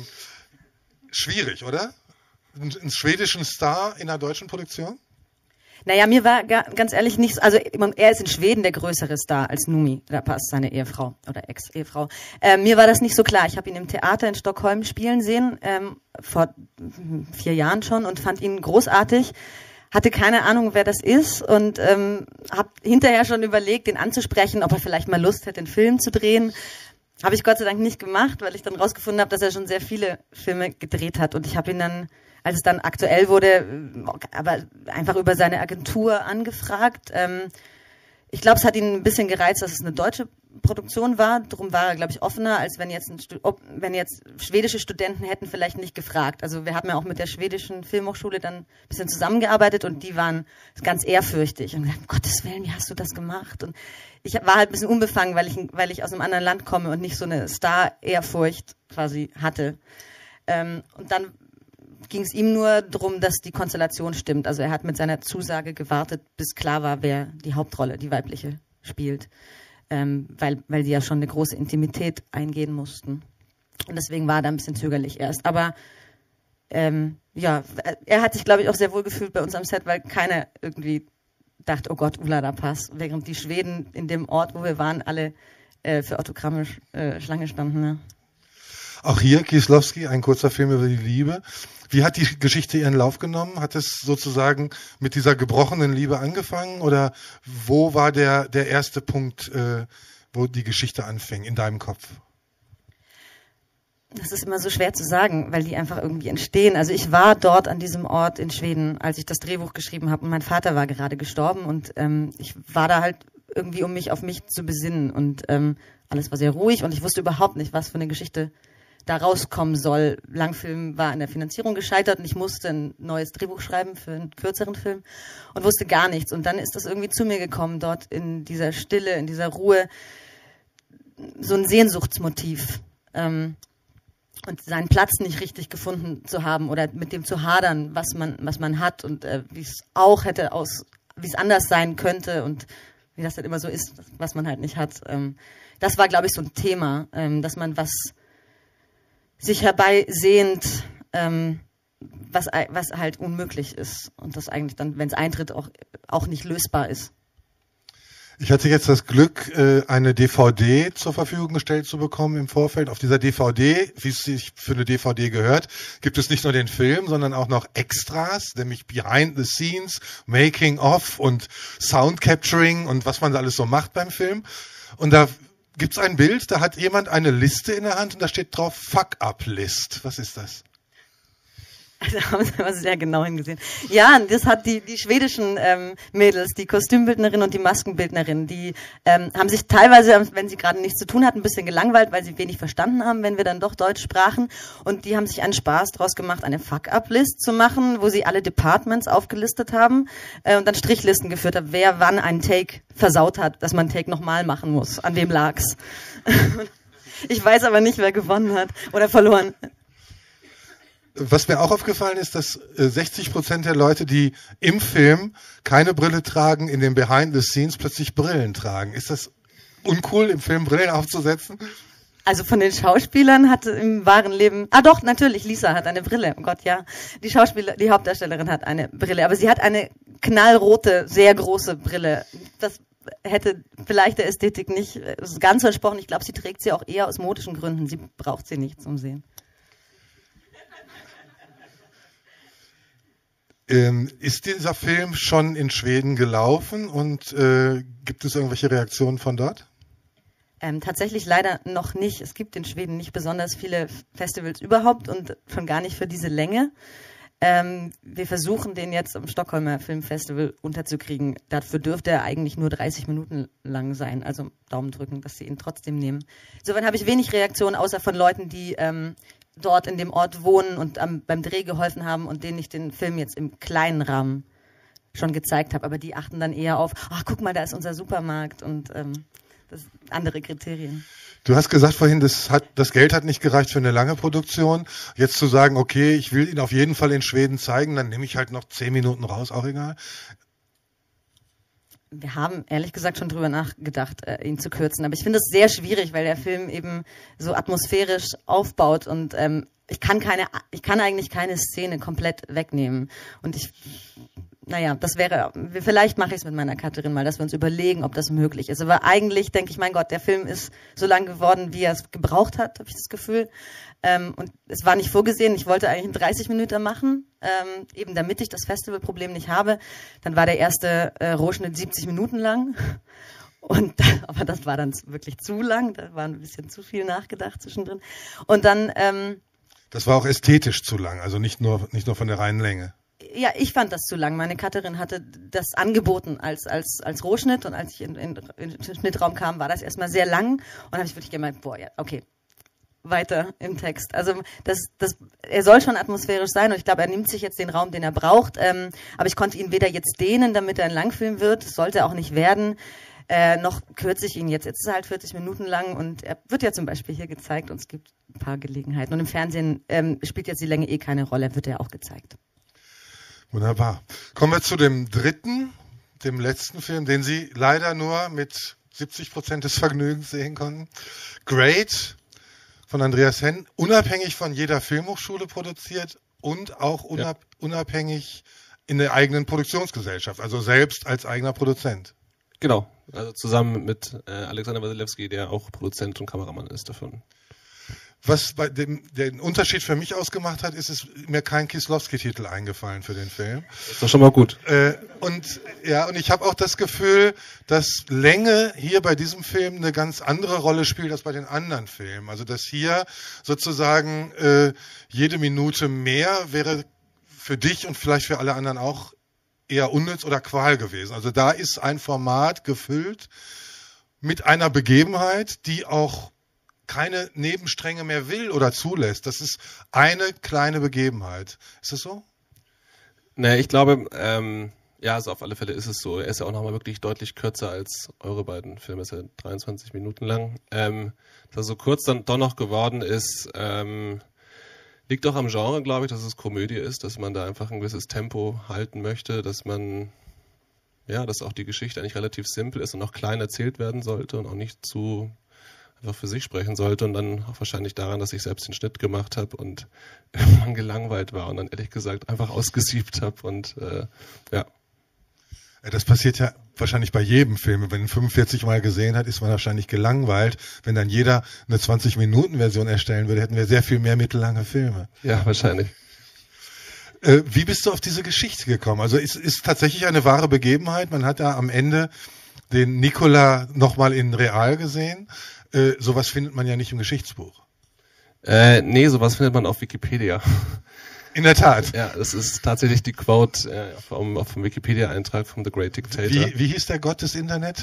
schwierig, oder? Einen schwedischen Star in einer deutschen Produktion? Naja, mir war ganz ehrlich nicht, also er ist in Schweden der größere Star als Noomi Rapace, seine Ehefrau oder Ex-Ehefrau. Ähm, mir war das nicht so klar. Ich habe ihn im Theater in Stockholm spielen sehen, ähm, vor vier Jahren schon und fand ihn großartig. Hatte keine Ahnung, wer das ist und ähm, habe hinterher schon überlegt, den anzusprechen, ob er vielleicht mal Lust hätte, einen Film zu drehen. Habe ich Gott sei Dank nicht gemacht, weil ich dann rausgefunden habe, dass er schon sehr viele Filme gedreht hat. Und ich habe ihn dann, als es dann aktuell wurde, aber einfach über seine Agentur angefragt. Ähm, ich glaube, es hat ihn ein bisschen gereizt, dass es eine deutsche Produktion war. Darum war er, glaube ich, offener, als wenn jetzt, ein, ob, wenn jetzt schwedische Studenten hätten vielleicht nicht gefragt. Also wir haben ja auch mit der schwedischen Filmhochschule dann ein bisschen zusammengearbeitet und die waren ganz ehrfürchtig und gesagt, um Gottes Willen, wie hast du das gemacht? Und ich war halt ein bisschen unbefangen, weil ich, weil ich aus einem anderen Land komme und nicht so eine Star-Ehrfurcht quasi hatte. Ähm, und dann ging es ihm nur darum, dass die Konstellation stimmt. Also er hat mit seiner Zusage gewartet, bis klar war, wer die Hauptrolle, die weibliche, spielt. Ähm, weil, weil die ja schon eine große Intimität eingehen mussten. Und deswegen war er da ein bisschen zögerlich erst. Aber ähm, ja, er hat sich, glaube ich, auch sehr wohl gefühlt bei uns am Set, weil keiner irgendwie dachte, oh Gott, Ola Rapace, während die Schweden in dem Ort, wo wir waren, alle äh, für Autogramme äh, Schlange standen. Ne? Auch hier Kieslowski, ein kurzer Film über die Liebe. Wie hat die Geschichte ihren Lauf genommen? Hat es sozusagen mit dieser gebrochenen Liebe angefangen oder wo war der, der erste Punkt, äh, wo die Geschichte anfing in deinem Kopf? Das ist immer so schwer zu sagen, weil die einfach irgendwie entstehen. Also ich war dort an diesem Ort in Schweden, als ich das Drehbuch geschrieben habe und mein Vater war gerade gestorben und ähm, ich war da halt irgendwie, um mich auf mich zu besinnen und ähm, alles war sehr ruhig und ich wusste überhaupt nicht, was für eine Geschichte da rauskommen soll. Langfilm war an der Finanzierung gescheitert und ich musste ein neues Drehbuch schreiben für einen kürzeren Film und wusste gar nichts. Und dann ist das irgendwie zu mir gekommen, dort in dieser Stille, in dieser Ruhe, so ein Sehnsuchtsmotiv. Ähm, und seinen Platz nicht richtig gefunden zu haben oder mit dem zu hadern, was man, was man hat und äh, wie es auch hätte aus, wie es anders sein könnte und wie das halt immer so ist, was man halt nicht hat. Ähm, das war, glaube ich, so ein Thema, ähm, dass man was sich herbeisehnt, ähm, was, was halt unmöglich ist und das eigentlich dann, wenn es eintritt, auch, auch nicht lösbar ist. Ich hatte jetzt das Glück, eine D V D zur Verfügung gestellt zu bekommen im Vorfeld. Auf dieser D V D, wie es sich für eine D V D gehört, gibt es nicht nur den Film, sondern auch noch Extras, nämlich Behind the Scenes, Making of und Sound Capturing und was man da alles so macht beim Film. Und da gibt es ein Bild, da hat jemand eine Liste in der Hand und da steht drauf Fuck-Up-List. Was ist das? Also haben Sie aber sehr genau hingesehen. Ja, das hat die, die schwedischen ähm, Mädels, die Kostümbildnerin und die Maskenbildnerin, die ähm, haben sich teilweise, wenn sie gerade nichts zu tun hatten, ein bisschen gelangweilt, weil sie wenig verstanden haben, wenn wir dann doch Deutsch sprachen. Und die haben sich einen Spaß draus gemacht, eine Fuck-Up-List zu machen, wo sie alle Departments aufgelistet haben äh, und dann Strichlisten geführt haben, wer wann einen Take versaut hat, dass man einen Take nochmal machen muss. An wem lag's? Ich weiß aber nicht, wer gewonnen hat oder verloren. Was mir auch aufgefallen ist, dass sechzig Prozent der Leute, die im Film keine Brille tragen, in den Behind the Scenes plötzlich Brillen tragen. Ist das uncool, im Film Brillen aufzusetzen? Also von den Schauspielern hat im wahren Leben, ah doch, natürlich, Lisa hat eine Brille, oh Gott, ja. Die Schauspieler, die Hauptdarstellerin hat eine Brille, aber sie hat eine knallrote, sehr große Brille. Das hätte vielleicht der Ästhetik nicht ganz entsprochen. Ich glaube, sie trägt sie auch eher aus modischen Gründen. Sie braucht sie nicht zum Sehen. Ähm, ist dieser Film schon in Schweden gelaufen und äh, gibt es irgendwelche Reaktionen von dort? Ähm, tatsächlich leider noch nicht. Es gibt in Schweden nicht besonders viele Festivals überhaupt und schon gar nicht für diese Länge. Ähm, wir versuchen den jetzt am Stockholmer Filmfestival unterzukriegen. Dafür dürfte er eigentlich nur dreißig Minuten lang sein. Also Daumen drücken, dass sie ihn trotzdem nehmen. Insofern habe ich wenig Reaktionen, außer von Leuten, die ähm, dort in dem Ort wohnen und am, beim Dreh geholfen haben und denen ich den Film jetzt im kleinen Rahmen schon gezeigt habe. Aber die achten dann eher auf, ach guck mal, da ist unser Supermarkt und ähm, das sind andere Kriterien. Du hast gesagt vorhin, das, hat, das Geld hat nicht gereicht für eine lange Produktion. Jetzt zu sagen, okay, ich will ihn auf jeden Fall in Schweden zeigen, dann nehme ich halt noch zehn Minuten raus, auch egal. Wir haben ehrlich gesagt schon drüber nachgedacht, ihn zu kürzen. Aber ich finde es sehr schwierig, weil der Film eben so atmosphärisch aufbaut und ähm, ich kann keine, ich kann eigentlich keine Szene komplett wegnehmen. Und ich, naja, das wäre, vielleicht mache ich es mit meiner Cutterin mal, dass wir uns überlegen, ob das möglich ist. Aber eigentlich denke ich, mein Gott, der Film ist so lang geworden, wie er es gebraucht hat, habe ich das Gefühl. Ähm, und es war nicht vorgesehen. Ich wollte eigentlich einen dreißig Minuten machen, ähm, eben damit ich das Festivalproblem nicht habe. Dann war der erste äh, Rohschnitt siebzig Minuten lang. Und aber das war dann wirklich zu lang. Da war ein bisschen zu viel nachgedacht zwischendrin. Und dann ähm, das war auch ästhetisch zu lang, also nicht nur nicht nur von der reinen Länge. Ja, ich fand das zu lang. Meine Cutterin hatte das angeboten als als als Rohschnitt und als ich in, in, in den Schnittraum kam, war das erstmal sehr lang und dann habe ich wirklich gemeint, boah, ja, okay, weiter im Text. Also das das er soll schon atmosphärisch sein und ich glaube, er nimmt sich jetzt den Raum, den er braucht. Ähm, aber ich konnte ihn weder jetzt dehnen, damit er ein Langfilm wird, das sollte auch nicht werden. Äh, noch kürze ich ihn jetzt. Jetzt ist er halt vierzig Minuten lang und er wird ja zum Beispiel hier gezeigt und es gibt ein paar Gelegenheiten. Und im Fernsehen ähm, spielt jetzt die Länge eh keine Rolle, wird er auch gezeigt. Wunderbar. Kommen wir zu dem dritten, dem letzten Film, den Sie leider nur mit siebzig Prozent des Vergnügens sehen konnten. Great von Andreas Henn, unabhängig von jeder Filmhochschule produziert und auch unab- ja. unabhängig in der eigenen Produktionsgesellschaft, also selbst als eigener Produzent. Genau, also zusammen mit äh, Alexander Wasilewski, der auch Produzent und Kameramann ist davon. Was bei dem den Unterschied für mich ausgemacht hat, ist, es mir kein Kieslowski-Titel eingefallen für den Film. Das ist doch schon mal gut. Äh, und ja, und ich habe auch das Gefühl, dass Länge hier bei diesem Film eine ganz andere Rolle spielt als bei den anderen Filmen. Also dass hier sozusagen äh, jede Minute mehr wäre für dich und vielleicht für alle anderen auch eher unnütz oder Qual gewesen. Also da ist ein Format gefüllt mit einer Begebenheit, die auch keine Nebenstränge mehr will oder zulässt. Das ist eine kleine Begebenheit. Ist das so? Naja, ich glaube, ähm, ja, also auf alle Fälle ist es so. Er ist ja auch nochmal wirklich deutlich kürzer als eure beiden Filme. Ist ja dreiundzwanzig Minuten lang. Ähm, dass er so kurz dann doch noch geworden ist, ähm, liegt auch am Genre, glaube ich, dass es Komödie ist, dass man da einfach ein gewisses Tempo halten möchte, dass man, ja, dass auch die Geschichte eigentlich relativ simpel ist und auch klein erzählt werden sollte und auch nicht zu einfach für sich sprechen sollte und dann auch wahrscheinlich daran, dass ich selbst den Schnitt gemacht habe und irgendwann gelangweilt war und dann ehrlich gesagt einfach ausgesiebt habe und äh, ja. Das passiert ja wahrscheinlich bei jedem Film. Wenn man fünfundvierzig Mal gesehen hat, ist man wahrscheinlich gelangweilt. Wenn dann jeder eine zwanzig-Minuten-Version erstellen würde, hätten wir sehr viel mehr mittellange Filme. Ja, wahrscheinlich. Äh, wie bist du auf diese Geschichte gekommen? Also es ist tatsächlich eine wahre Begebenheit. Man hat da am Ende den Nikola nochmal in real gesehen. Äh, sowas findet man ja nicht im Geschichtsbuch. Äh, nee, sowas findet man auf Wikipedia. In der Tat. Ja, das ist tatsächlich die Quote äh, vom, vom Wikipedia-Eintrag von The Great Dictator. Wie, wie hieß der Gott des Internet?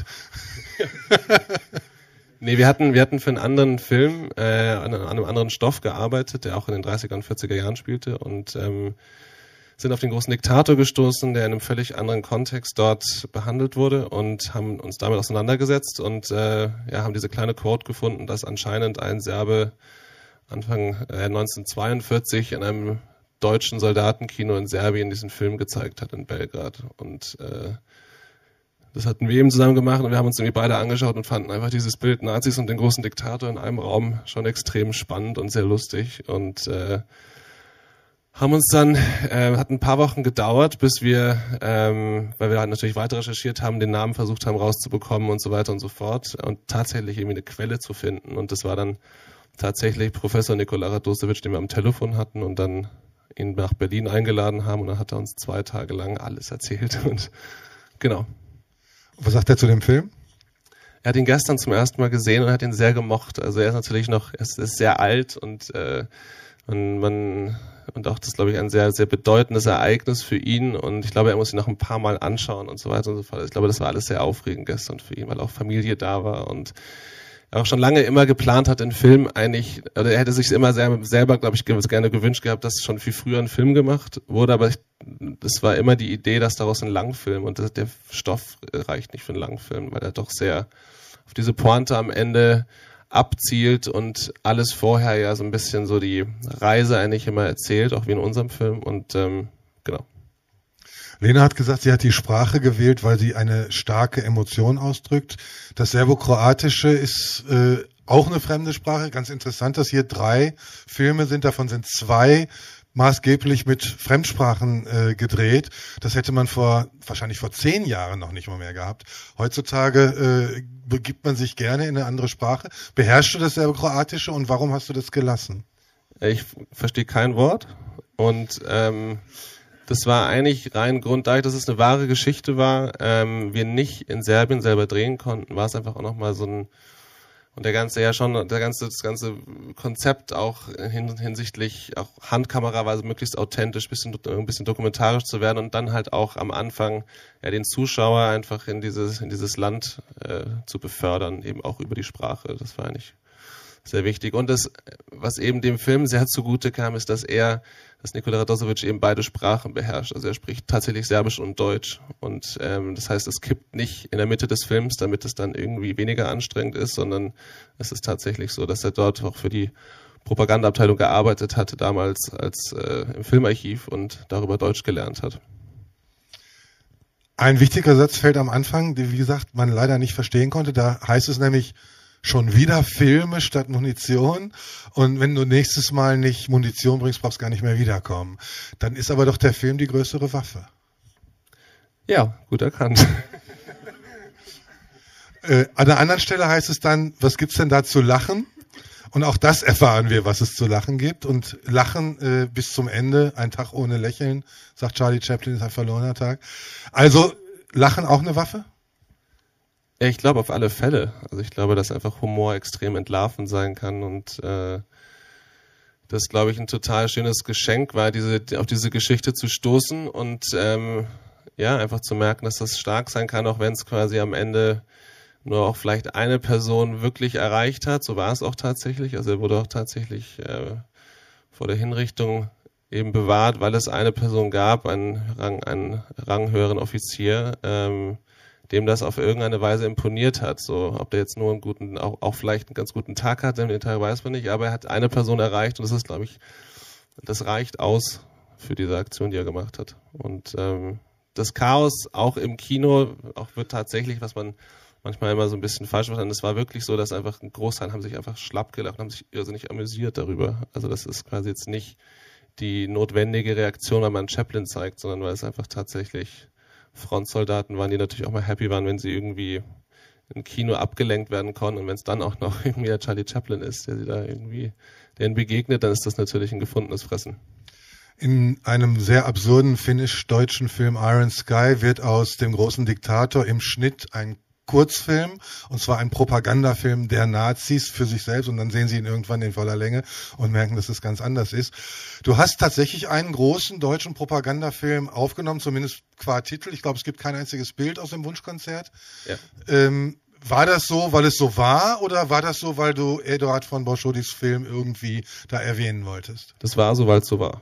Nee, wir hatten, wir hatten für einen anderen Film, äh, an, an einem anderen Stoff gearbeitet, der auch in den dreißiger und vierziger Jahren spielte und ähm, sind auf den großen Diktator gestoßen, der in einem völlig anderen Kontext dort behandelt wurde und haben uns damit auseinandergesetzt und äh, ja, haben diese kleine Quote gefunden, dass anscheinend ein Serbe Anfang äh, neunzehnhundertzweiundvierzig in einem deutschen Soldatenkino in Serbien diesen Film gezeigt hat in Belgrad und äh, das hatten wir eben zusammen gemacht und wir haben uns irgendwie beide angeschaut und fanden einfach dieses Bild Nazis und den großen Diktator in einem Raum schon extrem spannend und sehr lustig und äh, haben uns dann, äh, hat ein paar Wochen gedauert, bis wir, ähm, weil wir halt natürlich weiter recherchiert haben, den Namen versucht haben rauszubekommen und so weiter und so fort und tatsächlich irgendwie eine Quelle zu finden. Und das war dann tatsächlich Professor Nikola Radosewitsch, den wir am Telefon hatten und dann ihn nach Berlin eingeladen haben und dann hat er uns zwei Tage lang alles erzählt und genau. Was sagt er zu dem Film? Er hat ihn gestern zum ersten Mal gesehen und hat ihn sehr gemocht. Also er ist natürlich noch, er ist, ist sehr alt und äh, und man und auch das, glaube ich, ein sehr, sehr bedeutendes Ereignis für ihn und ich glaube, er muss ihn noch ein paar Mal anschauen und so weiter und so fort. Ich glaube, das war alles sehr aufregend gestern für ihn, weil auch Familie da war und er auch schon lange immer geplant hat, einen Film eigentlich, oder er hätte sich immer sehr, selber, glaube ich, gerne gewünscht gehabt, dass schon viel früher ein Film gemacht wurde, aber es war immer die Idee, dass daraus ein Langfilm und das, der Stoff reicht nicht für einen Langfilm, weil er doch sehr auf diese Pointe am Ende abzielt und alles vorher ja so ein bisschen so die Reise eigentlich immer erzählt, auch wie in unserem Film und ähm, genau. Lena hat gesagt, sie hat die Sprache gewählt, weil sie eine starke Emotion ausdrückt. Das Serbokroatische ist äh, auch eine fremde Sprache. Ganz interessant, dass hier drei Filme sind, davon sind zwei maßgeblich mit Fremdsprachen äh, gedreht. Das hätte man vor wahrscheinlich vor zehn Jahren noch nicht mal mehr gehabt. Heutzutage äh, begibt man sich gerne in eine andere Sprache. Beherrschst du das Serbokroatische und warum hast du das gelassen? Ich verstehe kein Wort und ähm, das war eigentlich rein Grund, dadurch, dass es eine wahre Geschichte war, ähm, wir nicht in Serbien selber drehen konnten, war es einfach auch nochmal so ein, und der ganze, ja schon, der ganze, das ganze Konzept auch hin, hinsichtlich auch handkameraweise möglichst authentisch, bisschen, ein bisschen dokumentarisch zu werden und dann halt auch am Anfang, ja, den Zuschauer einfach in dieses, in dieses Land, äh, zu befördern, eben auch über die Sprache. Das war eigentlich sehr wichtig. Und das, was eben dem Film sehr zugute kam, ist, dass er, dass Nikola Radosewitsch eben beide Sprachen beherrscht. Also er spricht tatsächlich Serbisch und Deutsch. Und ähm, das heißt, es kippt nicht in der Mitte des Films, damit es dann irgendwie weniger anstrengend ist, sondern es ist tatsächlich so, dass er dort auch für die Propagandaabteilung gearbeitet hatte, damals als äh, im Filmarchiv und darüber Deutsch gelernt hat. Ein wichtiger Satz fällt am Anfang, den, wie gesagt, man leider nicht verstehen konnte. Da heißt es nämlich, schon wieder Filme statt Munition und wenn du nächstes Mal nicht Munition bringst, brauchst du gar nicht mehr wiederkommen. Dann ist aber doch der Film die größere Waffe. Ja, gut erkannt. äh, an der anderen Stelle heißt es dann, was gibt's denn da zu lachen? Und auch das erfahren wir, was es zu lachen gibt. Und Lachen äh, bis zum Ende, ein Tag ohne Lächeln, sagt Charlie Chaplin, ist ein verlorener Tag. Also Lachen auch eine Waffe? Ja, ich glaube auf alle Fälle. Also ich glaube, dass einfach Humor extrem entlarvend sein kann und äh, das, glaube ich, ein total schönes Geschenk war, diese auf diese Geschichte zu stoßen und ähm, ja, einfach zu merken, dass das stark sein kann, auch wenn es quasi am Ende nur auch vielleicht eine Person wirklich erreicht hat. So war es auch tatsächlich. Also er wurde auch tatsächlich äh, vor der Hinrichtung eben bewahrt, weil es eine Person gab, einen, Rang, einen ranghöheren Offizier, ähm, dem das auf irgendeine Weise imponiert hat. So, ob der jetzt nur einen guten, auch, auch vielleicht einen ganz guten Tag hat, im Detail weiß man nicht, aber er hat eine Person erreicht und das ist, glaube ich, das reicht aus für diese Aktion, die er gemacht hat. Und ähm, das Chaos auch im Kino auch wird tatsächlich, was man manchmal immer so ein bisschen falsch verstanden, es war wirklich so, dass einfach ein Großteil haben sich einfach schlapp gelacht und haben sich irrsinnig amüsiert darüber. Also das ist quasi jetzt nicht die notwendige Reaktion, wenn man Chaplin zeigt, sondern weil es einfach tatsächlich Frontsoldaten waren, die natürlich auch mal happy waren, wenn sie irgendwie im Kino abgelenkt werden konnten und wenn es dann auch noch irgendwie der Charlie Chaplin ist, der sie da irgendwie, der ihnen begegnet, dann ist das natürlich ein gefundenes Fressen. In einem sehr absurden finnisch-deutschen Film Iron Sky wird aus dem großen Diktator im Schnitt ein Kurzfilm, und zwar ein Propagandafilm der Nazis für sich selbst, und dann sehen sie ihn irgendwann in voller Länge und merken, dass es ganz anders ist. Du hast tatsächlich einen großen deutschen Propagandafilm aufgenommen, zumindest qua Titel. Ich glaube, es gibt kein einziges Bild aus dem Wunschkonzert. Ja. Ähm, war das so, weil es so war, oder war das so, weil du Eduard von Borschodis Film irgendwie da erwähnen wolltest? Das war so, weil es so war.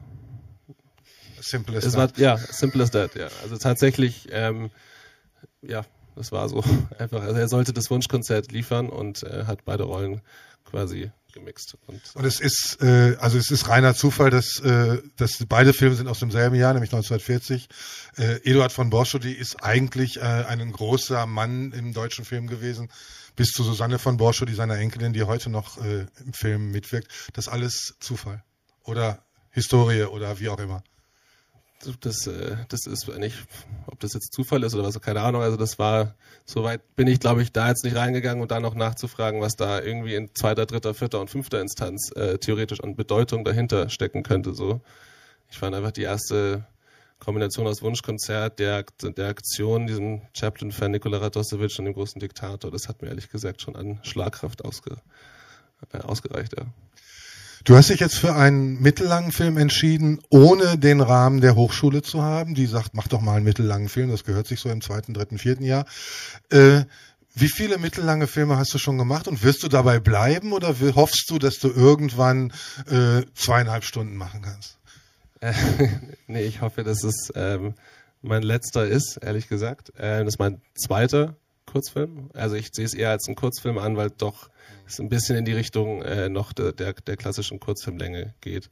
Simple as es that. War, ja, simple as that, ja. Also tatsächlich, ähm, ja, das war so einfach. Also er sollte das Wunschkonzert liefern und äh, hat beide Rollen quasi gemixt. Und, und es ist, äh, also es ist reiner Zufall, dass, äh, dass beide Filme sind aus demselben Jahr, nämlich neunzehnhundertvierzig. Äh, Eduard von Borschudy ist eigentlich äh, ein großer Mann im deutschen Film gewesen, bis zu Susanne von Borschudy, seiner Enkelin, die heute noch äh, im Film mitwirkt. Das alles Zufall oder Historie oder wie auch immer. Das, das ist nicht, ob das jetzt Zufall ist oder was, keine Ahnung. Also das war, soweit bin ich, glaube ich, da jetzt nicht reingegangen und da noch nachzufragen, was da irgendwie in zweiter, dritter, vierter und fünfter Instanz äh, theoretisch an Bedeutung dahinter stecken könnte. So, ich fand einfach die erste Kombination aus Wunschkonzert, der, der Aktion, diesem Chaplin-Fan Nikola Radosevich und dem großen Diktator, das hat mir ehrlich gesagt schon an Schlagkraft ausge, äh, ausgereicht, ja. Du hast dich jetzt für einen mittellangen Film entschieden, ohne den Rahmen der Hochschule zu haben. Die sagt, mach doch mal einen mittellangen Film, das gehört sich so im zweiten, dritten, vierten Jahr. Äh, wie viele mittellange Filme hast du schon gemacht und wirst du dabei bleiben oder hoffst du, dass du irgendwann äh, zweieinhalb Stunden machen kannst? Äh, nee, ich hoffe, dass es ähm, mein letzter ist, ehrlich gesagt. Äh, das ist mein zweiter Kurzfilm. Also ich sehe es eher als einen Kurzfilm an, weil doch es ein bisschen in die Richtung äh, noch der, der, der klassischen Kurzfilmlänge geht.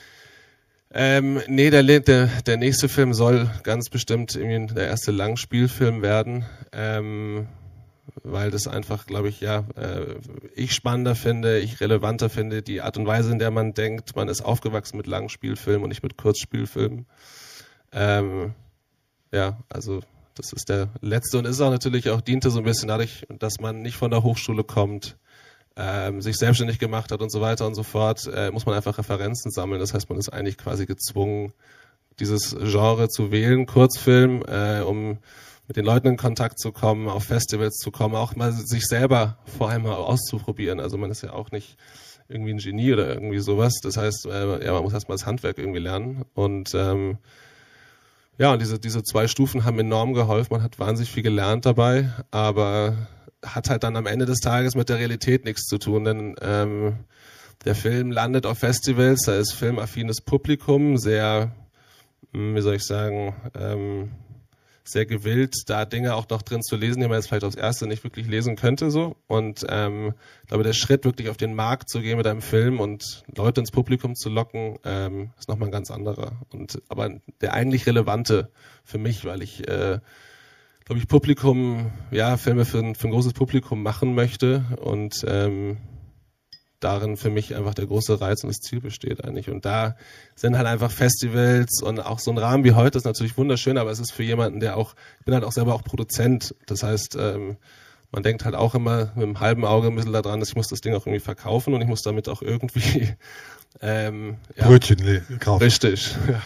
Ähm, nee, der, der, der nächste Film soll ganz bestimmt irgendwie der erste Langspielfilm werden, ähm, weil das einfach, glaube ich, ja, äh, ich spannender finde, ich relevanter finde, die Art und Weise, in der man denkt, man ist aufgewachsen mit Langspielfilmen und nicht mit Kurzspielfilmen. Ähm, ja, also das ist der letzte und ist auch natürlich auch, diente so ein bisschen dadurch, dass man nicht von der Hochschule kommt, ähm, sich selbstständig gemacht hat und so weiter und so fort, äh, muss man einfach Referenzen sammeln. Das heißt, man ist eigentlich quasi gezwungen, dieses Genre zu wählen, Kurzfilm, äh, um mit den Leuten in Kontakt zu kommen, auf Festivals zu kommen, auch mal sich selber vor allem mal auszuprobieren. Also man ist ja auch nicht irgendwie ein Genie oder irgendwie sowas. Das heißt, äh, ja, man muss erstmal das Handwerk irgendwie lernen und ähm, ja, und diese, diese zwei Stufen haben enorm geholfen. Man hat wahnsinnig viel gelernt dabei, aber hat halt dann am Ende des Tages mit der Realität nichts zu tun, denn ähm, der Film landet auf Festivals, da ist filmaffines Publikum, sehr, wie soll ich sagen, ähm, sehr gewillt, da Dinge auch noch drin zu lesen, die man jetzt vielleicht aufs Erste nicht wirklich lesen könnte, so. Und ähm, ich glaube, der Schritt wirklich auf den Markt zu gehen mit einem Film und Leute ins Publikum zu locken, ähm, ist nochmal ein ganz anderer. Und aber der eigentlich relevante für mich, weil ich äh, glaube ich, Publikum, ja, Filme für ein, für ein großes Publikum machen möchte und ähm, darin für mich einfach der große Reiz und das Ziel besteht eigentlich. Und da sind halt einfach Festivals und auch so ein Rahmen wie heute ist natürlich wunderschön, aber es ist für jemanden, der auch, ich bin halt auch selber auch Produzent, das heißt, ähm, man denkt halt auch immer mit einem halben Auge ein bisschen daran, dass ich muss das Ding auch irgendwie verkaufen und ich muss damit auch irgendwie ähm, ja, Brötchen kaufen. Richtig. Ja.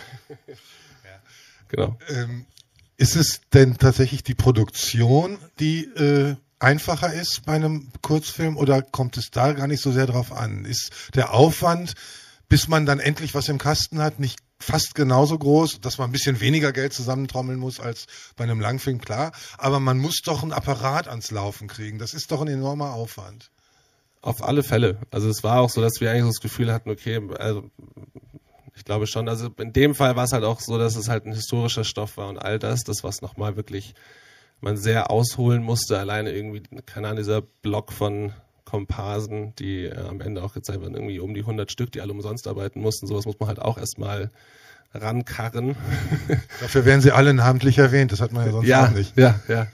Genau. Ähm, Ist es denn tatsächlich die Produktion, die äh, einfacher ist bei einem Kurzfilm oder kommt es da gar nicht so sehr drauf an? Ist der Aufwand, bis man dann endlich was im Kasten hat, nicht fast genauso groß, dass man ein bisschen weniger Geld zusammentrommeln muss als bei einem Langfilm, klar, aber man muss doch ein Apparat ans Laufen kriegen. Das ist doch ein enormer Aufwand. Auf alle Fälle. Also es war auch so, dass wir eigentlich so das Gefühl hatten, okay, also ich glaube schon, also in dem Fall war es halt auch so, dass es halt ein historischer Stoff war und all das, das was nochmal wirklich man sehr ausholen musste, alleine irgendwie, keine Ahnung, dieser Block von Komparsen, die äh, am Ende auch gezeigt werden, irgendwie um die hundert Stück, die alle umsonst arbeiten mussten, sowas muss man halt auch erstmal rankarren. Dafür werden sie alle namentlich erwähnt, das hat man ja sonst ja, auch nicht. Ja, ja.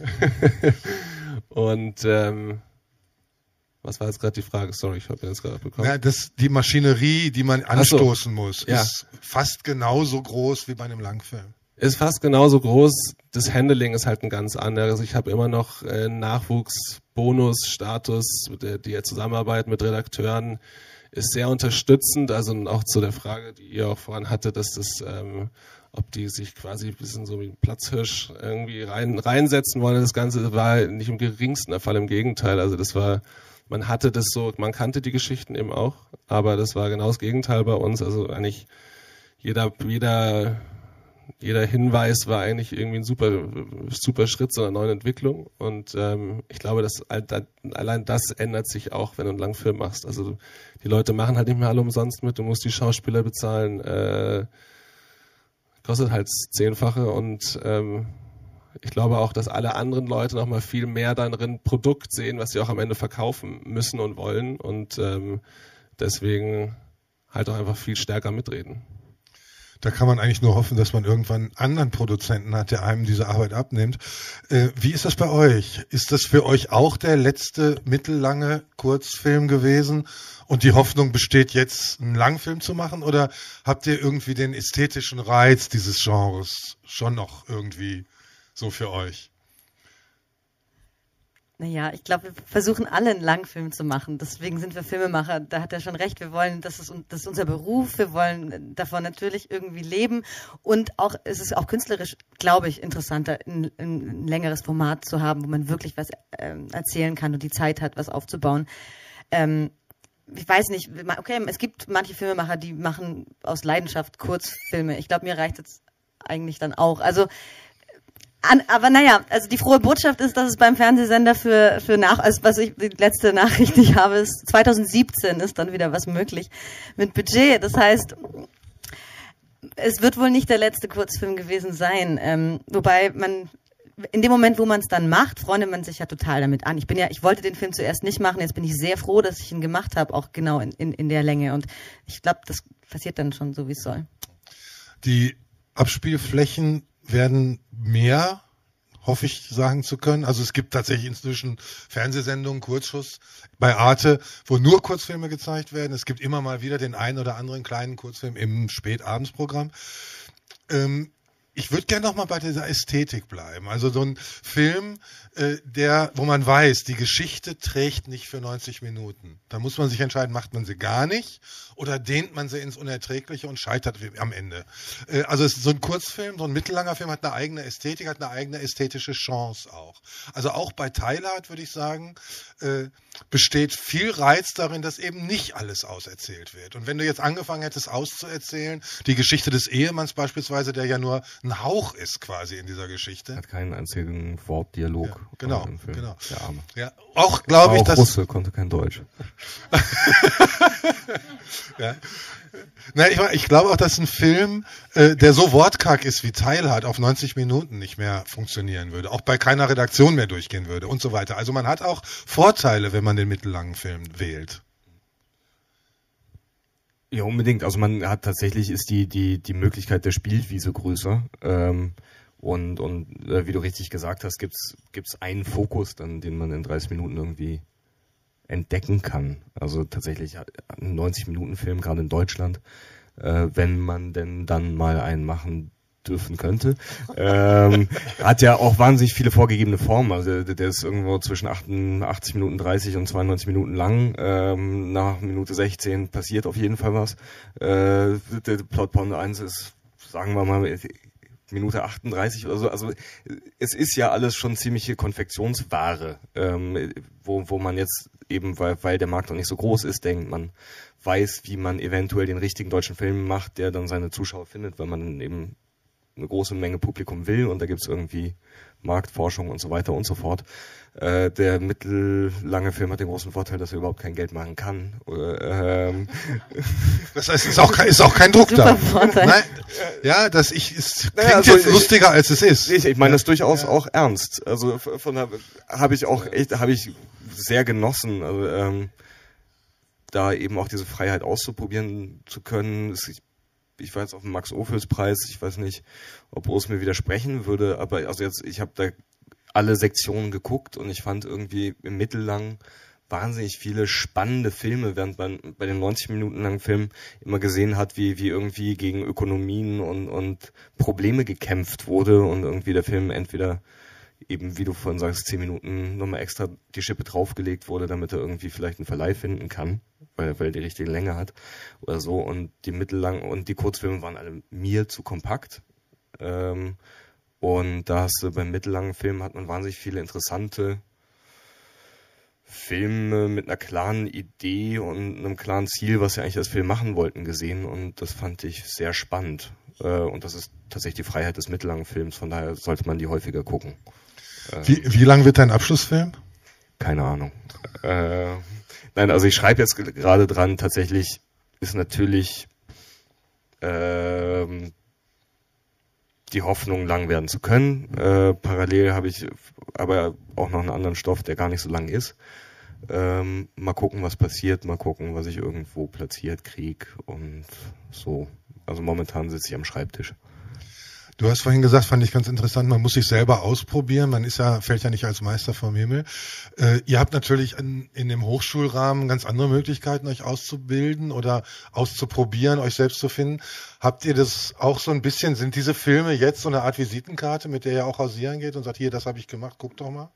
Und ähm, was war jetzt gerade die Frage? Sorry, ich habe jetzt gerade abbekommen. Ja, das, die Maschinerie, die man anstoßen so. muss, ja. ist fast genauso groß wie bei einem Langfilm. Ist fast genauso groß. Das Handling ist halt ein ganz anderes. Also ich habe immer noch äh, Nachwuchs, Bonus, Status, die, die Zusammenarbeit mit Redakteuren ist sehr unterstützend. Also auch zu der Frage, die ihr auch voran hattet, dass das, ähm, ob die sich quasi ein bisschen so wie ein Platzhirsch irgendwie rein, reinsetzen wollen. Das Ganze war nicht im geringsten der Fall, im Gegenteil. Also das war, man hatte das so, man kannte die Geschichten eben auch, aber das war genau das Gegenteil bei uns. Also eigentlich jeder, jeder, jeder Hinweis war eigentlich irgendwie ein super, super Schritt zu einer neuen Entwicklung. Und ähm, ich glaube, dass allein das ändert sich auch, wenn du einen Langfilm machst. Also die Leute machen halt nicht mehr alle umsonst mit. Du musst die Schauspieler bezahlen. Äh, kostet halt das Zehnfache. Und ähm, ich glaube auch, dass alle anderen Leute noch mal viel mehr darin Produkt sehen, was sie auch am Ende verkaufen müssen und wollen. Und ähm, deswegen halt auch einfach viel stärker mitreden. Da kann man eigentlich nur hoffen, dass man irgendwann einen anderen Produzenten hat, der einem diese Arbeit abnimmt. Äh, wie ist das bei euch? Ist das für euch auch der letzte mittellange Kurzfilm gewesen und die Hoffnung besteht jetzt, einen Langfilm zu machen? Oder habt ihr irgendwie den ästhetischen Reiz dieses Genres schon noch irgendwie so für euch? Naja, ich glaube, wir versuchen alle einen Langfilm zu machen. Deswegen sind wir Filmemacher. Da hat er schon recht. Wir wollen, das ist, das ist unser Beruf. Wir wollen davon natürlich irgendwie leben. Und auch, es ist auch künstlerisch, glaube ich, interessanter, ein, ein längeres Format zu haben, wo man wirklich was äh, erzählen kann und die Zeit hat, was aufzubauen. Ähm, ich weiß nicht, okay, es gibt manche Filmemacher, die machen aus Leidenschaft Kurzfilme. Ich glaube, mir reicht es eigentlich dann auch. Also, An, aber naja, also die frohe Botschaft ist, dass es beim Fernsehsender für, für nach, also was ich, die letzte Nachricht, die ich habe, ist zwanzig siebzehn ist dann wieder was möglich mit Budget. Das heißt, es wird wohl nicht der letzte Kurzfilm gewesen sein. Ähm, wobei man, in dem Moment, wo man es dann macht, freundet man sich ja total damit an. Ich bin ja, ich wollte den Film zuerst nicht machen, jetzt bin ich sehr froh, dass ich ihn gemacht habe, auch genau in, in, in der Länge. Und ich glaube, das passiert dann schon so, wie es soll. Die Abspielflächen werden mehr, hoffe ich sagen zu können. Also es gibt tatsächlich inzwischen Fernsehsendungen, Kurzschuss bei Arte, wo nur Kurzfilme gezeigt werden. Es gibt immer mal wieder den einen oder anderen kleinen Kurzfilm im Spätabendsprogramm. Ähm, ich würde gerne noch mal bei dieser Ästhetik bleiben. Also so ein Film, äh, der, wo man weiß, die Geschichte trägt nicht für neunzig Minuten. Da muss man sich entscheiden, macht man sie gar nicht oder dehnt man sie ins Unerträgliche und scheitert am Ende. Äh, also es ist so ein Kurzfilm, so ein mittellanger Film hat eine eigene Ästhetik, hat eine eigene ästhetische Chance auch. Also auch bei Teilhard würde ich sagen, äh, besteht viel Reiz darin, dass eben nicht alles auserzählt wird. Und wenn du jetzt angefangen hättest auszuerzählen, die Geschichte des Ehemanns beispielsweise, der ja nur ein Hauch ist quasi in dieser Geschichte. Hat keinen einzigen Wortdialog. Ja, genau, im Film. genau. Der Arme. Ja, auch glaube ich, auch dass Russe, konnte kein Deutsch. ja. Na, ich, ich glaube auch, dass ein Film, äh, der so wortkarg ist wie Teilhard, auf neunzig Minuten nicht mehr funktionieren würde, auch bei keiner Redaktion mehr durchgehen würde und so weiter. Also man hat auch Vorteile, wenn man den mittellangen Film wählt. Ja, unbedingt. Also man hat tatsächlich, ist die die die Möglichkeit der Spielwiese größer. Ähm, und und äh, wie du richtig gesagt hast, gibt's gibt's einen Fokus, dann den man in dreißig Minuten irgendwie entdecken kann. Also tatsächlich ein neunzig-Minuten-Film, gerade in Deutschland, äh, wenn man denn dann mal einen machen dürfen könnte. ähm, hat ja auch wahnsinnig viele vorgegebene Formen. Also der, der ist irgendwo zwischen achtundachtzig Minuten dreißig und zweiundneunzig Minuten lang. Ähm, nach Minute sechzehn passiert auf jeden Fall was. Äh, der Plotpoint eins ist, sagen wir mal, Minute achtunddreißig oder so. Also es ist ja alles schon ziemliche Konfektionsware, ähm, wo, wo man jetzt eben, weil, weil der Markt noch nicht so groß ist, denkt, man weiß, wie man eventuell den richtigen deutschen Film macht, der dann seine Zuschauer findet, weil man eben eine große Menge Publikum will und da gibt's irgendwie Marktforschung und so weiter und so fort. Äh, der mittellange Film hat den großen Vorteil, dass er überhaupt kein Geld machen kann. Äh, ähm. Das heißt, es ist auch, kein, ist auch kein Druck Super da. Vorteil. Nein, ja, das ich, es klingt Naja, also jetzt ich- lustiger, als es ist. Ich, ich meine das durchaus Ja. auch ernst. Also f- von der habe ich auch echt, habe ich sehr genossen, also, ähm, da eben auch diese Freiheit auszuprobieren zu können. Es, ich, ich war jetzt auf dem Max-Ophüls-Preis, ich weiß nicht, ob Urs mir widersprechen würde, aber also jetzt, ich habe da alle Sektionen geguckt und ich fand irgendwie im Mittellang wahnsinnig viele spannende Filme, während man bei den neunzig Minuten langen Filmen immer gesehen hat, wie, wie irgendwie gegen Ökonomien und, und Probleme gekämpft wurde und irgendwie der Film entweder eben, wie du vorhin sagst, zehn Minuten nochmal extra die Schippe draufgelegt wurde, damit er irgendwie vielleicht einen Verleih finden kann, weil, weil er die richtige Länge hat oder so. Und die mittellangen und die Kurzfilme waren alle mir zu kompakt. Ähm, und da hast du beim mittellangen Film hat man wahnsinnig viele interessante Filme mit einer klaren Idee und einem klaren Ziel, was sie eigentlich als Film machen wollten, gesehen. Und das fand ich sehr spannend. Äh, und das ist tatsächlich die Freiheit des mittellangen Films. Von daher sollte man die häufiger gucken. Wie, wie lang wird dein Abschlussfilm? Keine Ahnung. Äh, nein, also ich schreibe jetzt g- gerade dran, tatsächlich ist natürlich ähm, die Hoffnung, lang werden zu können. Äh, parallel habe ich aber auch noch einen anderen Stoff, der gar nicht so lang ist. Ähm, mal gucken, was passiert, mal gucken, was ich irgendwo platziert krieg und so. Also momentan sitze ich am Schreibtisch. Du hast vorhin gesagt, fand ich ganz interessant, man muss sich selber ausprobieren, man ist ja, fällt ja nicht als Meister vom Himmel. Äh, ihr habt natürlich in, in dem Hochschulrahmen ganz andere Möglichkeiten, euch auszubilden oder auszuprobieren, euch selbst zu finden. Habt ihr das auch so ein bisschen, sind diese Filme jetzt so eine Art Visitenkarte, mit der ihr auch hausieren geht und sagt, hier, das habe ich gemacht, guck doch mal?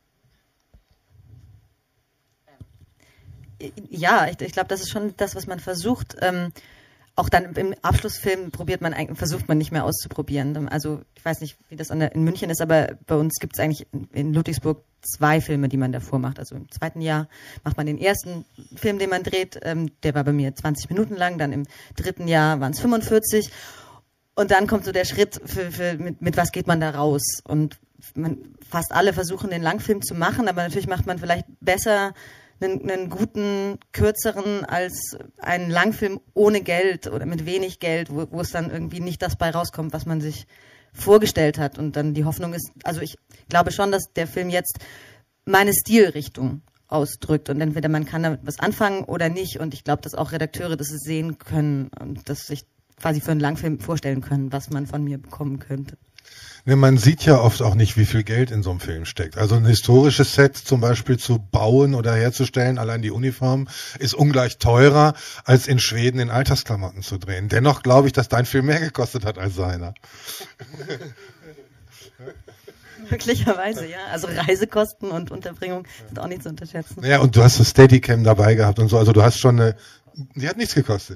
Ja, ich, ich glaube, das ist schon das, was man versucht. Ähm, Auch dann im Abschlussfilm probiert man eigentlich, versucht man nicht mehr auszuprobieren. Also ich weiß nicht, wie das an der, in München ist, aber bei uns gibt es eigentlich in, in Ludwigsburg zwei Filme, die man davor macht. Also im zweiten Jahr macht man den ersten Film, den man dreht. Ähm, der war bei mir zwanzig Minuten lang. Dann im dritten Jahr waren es fünfundvierzig. Und dann kommt so der Schritt, für, für, mit, mit was geht man da raus? Und man, fast alle versuchen, den Langfilm zu machen, aber natürlich macht man vielleicht besser einen, einen guten, kürzeren als einen Langfilm ohne Geld oder mit wenig Geld, wo, wo es dann irgendwie nicht das bei rauskommt, was man sich vorgestellt hat. Und dann die Hoffnung ist, also ich glaube schon, dass der Film jetzt meine Stilrichtung ausdrückt und entweder man kann damit was anfangen oder nicht. Und ich glaube, dass auch Redakteure das sehen können und das sich quasi für einen Langfilm vorstellen können, was man von mir bekommen könnte. Ne, man sieht ja oft auch nicht, wie viel Geld in so einem Film steckt. Also ein historisches Set zum Beispiel zu bauen oder herzustellen, allein die Uniform, ist ungleich teurer, als in Schweden in Alltagsklamotten zu drehen. Dennoch glaube ich, dass dein Film mehr gekostet hat als seiner. Möglicherweise, ja. Also Reisekosten und Unterbringung sind auch nicht zu unterschätzen. Ja, und du hast das Steadicam dabei gehabt und so. Also du hast schon eine... Die hat nichts gekostet.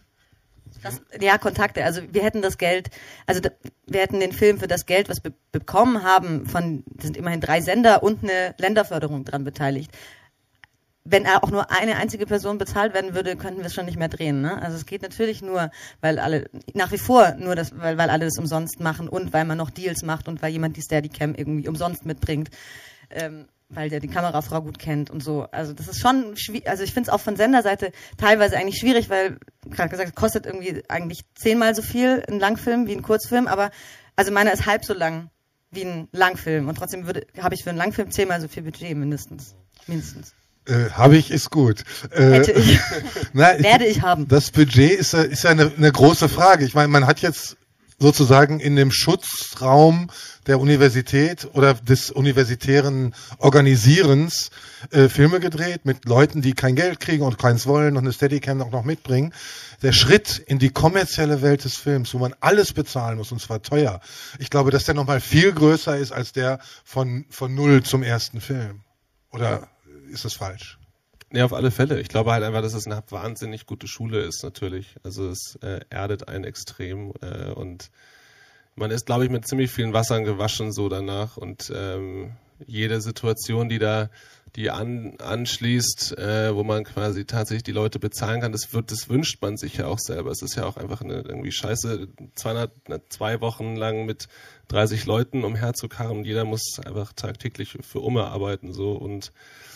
Das, ja, Kontakte. Also wir hätten das Geld, also da, wir hätten den Film für das Geld, was wir bekommen haben, von, das sind immerhin drei Sender und eine Länderförderung dran beteiligt. Wenn auch nur eine einzige Person bezahlt werden würde, könnten wir es schon nicht mehr drehen. Ne? Also es geht natürlich nur, weil alle, nach wie vor nur, das, weil, weil alle das umsonst machen und weil man noch Deals macht und weil jemand die Steadicam irgendwie umsonst mitbringt. Ähm, weil der die Kamerafrau gut kennt und so. Also das ist schon schwierig, also ich finde es auch von Senderseite teilweise eigentlich schwierig, weil, gerade gesagt, es kostet irgendwie eigentlich zehnmal so viel ein Langfilm wie ein Kurzfilm, aber also meiner ist halb so lang wie ein Langfilm und trotzdem würde habe ich für einen Langfilm zehnmal so viel Budget mindestens. Mindestens. Äh, habe ich, ist gut. Äh, Hätte ich. Na, Werde ich haben. Das Budget ist, ist ja eine, eine große Frage. Ich meine, man hat jetzt sozusagen in dem Schutzraum der Universität oder des universitären Organisierens äh, Filme gedreht mit Leuten, die kein Geld kriegen und keins wollen und eine Steadicam auch noch mitbringen. Der Schritt in die kommerzielle Welt des Films, wo man alles bezahlen muss und zwar teuer, ich glaube, dass der nochmal viel größer ist als der von, von null zum ersten Film. Oder ist das falsch? Nee, auf alle Fälle. Ich glaube halt einfach, dass es eine wahnsinnig gute Schule ist, natürlich. Also es äh, erdet einen extrem äh, und man ist, glaube ich, mit ziemlich vielen Wassern gewaschen so danach und ähm, jede Situation, die da die an, anschließt, äh, wo man quasi tatsächlich die Leute bezahlen kann, das wird, das wünscht man sich ja auch selber. Es ist ja auch einfach eine irgendwie scheiße, zweihundert, zwei Wochen lang mit dreißig Leuten umherzukarren. Jeder muss einfach tagtäglich für Umme arbeiten so und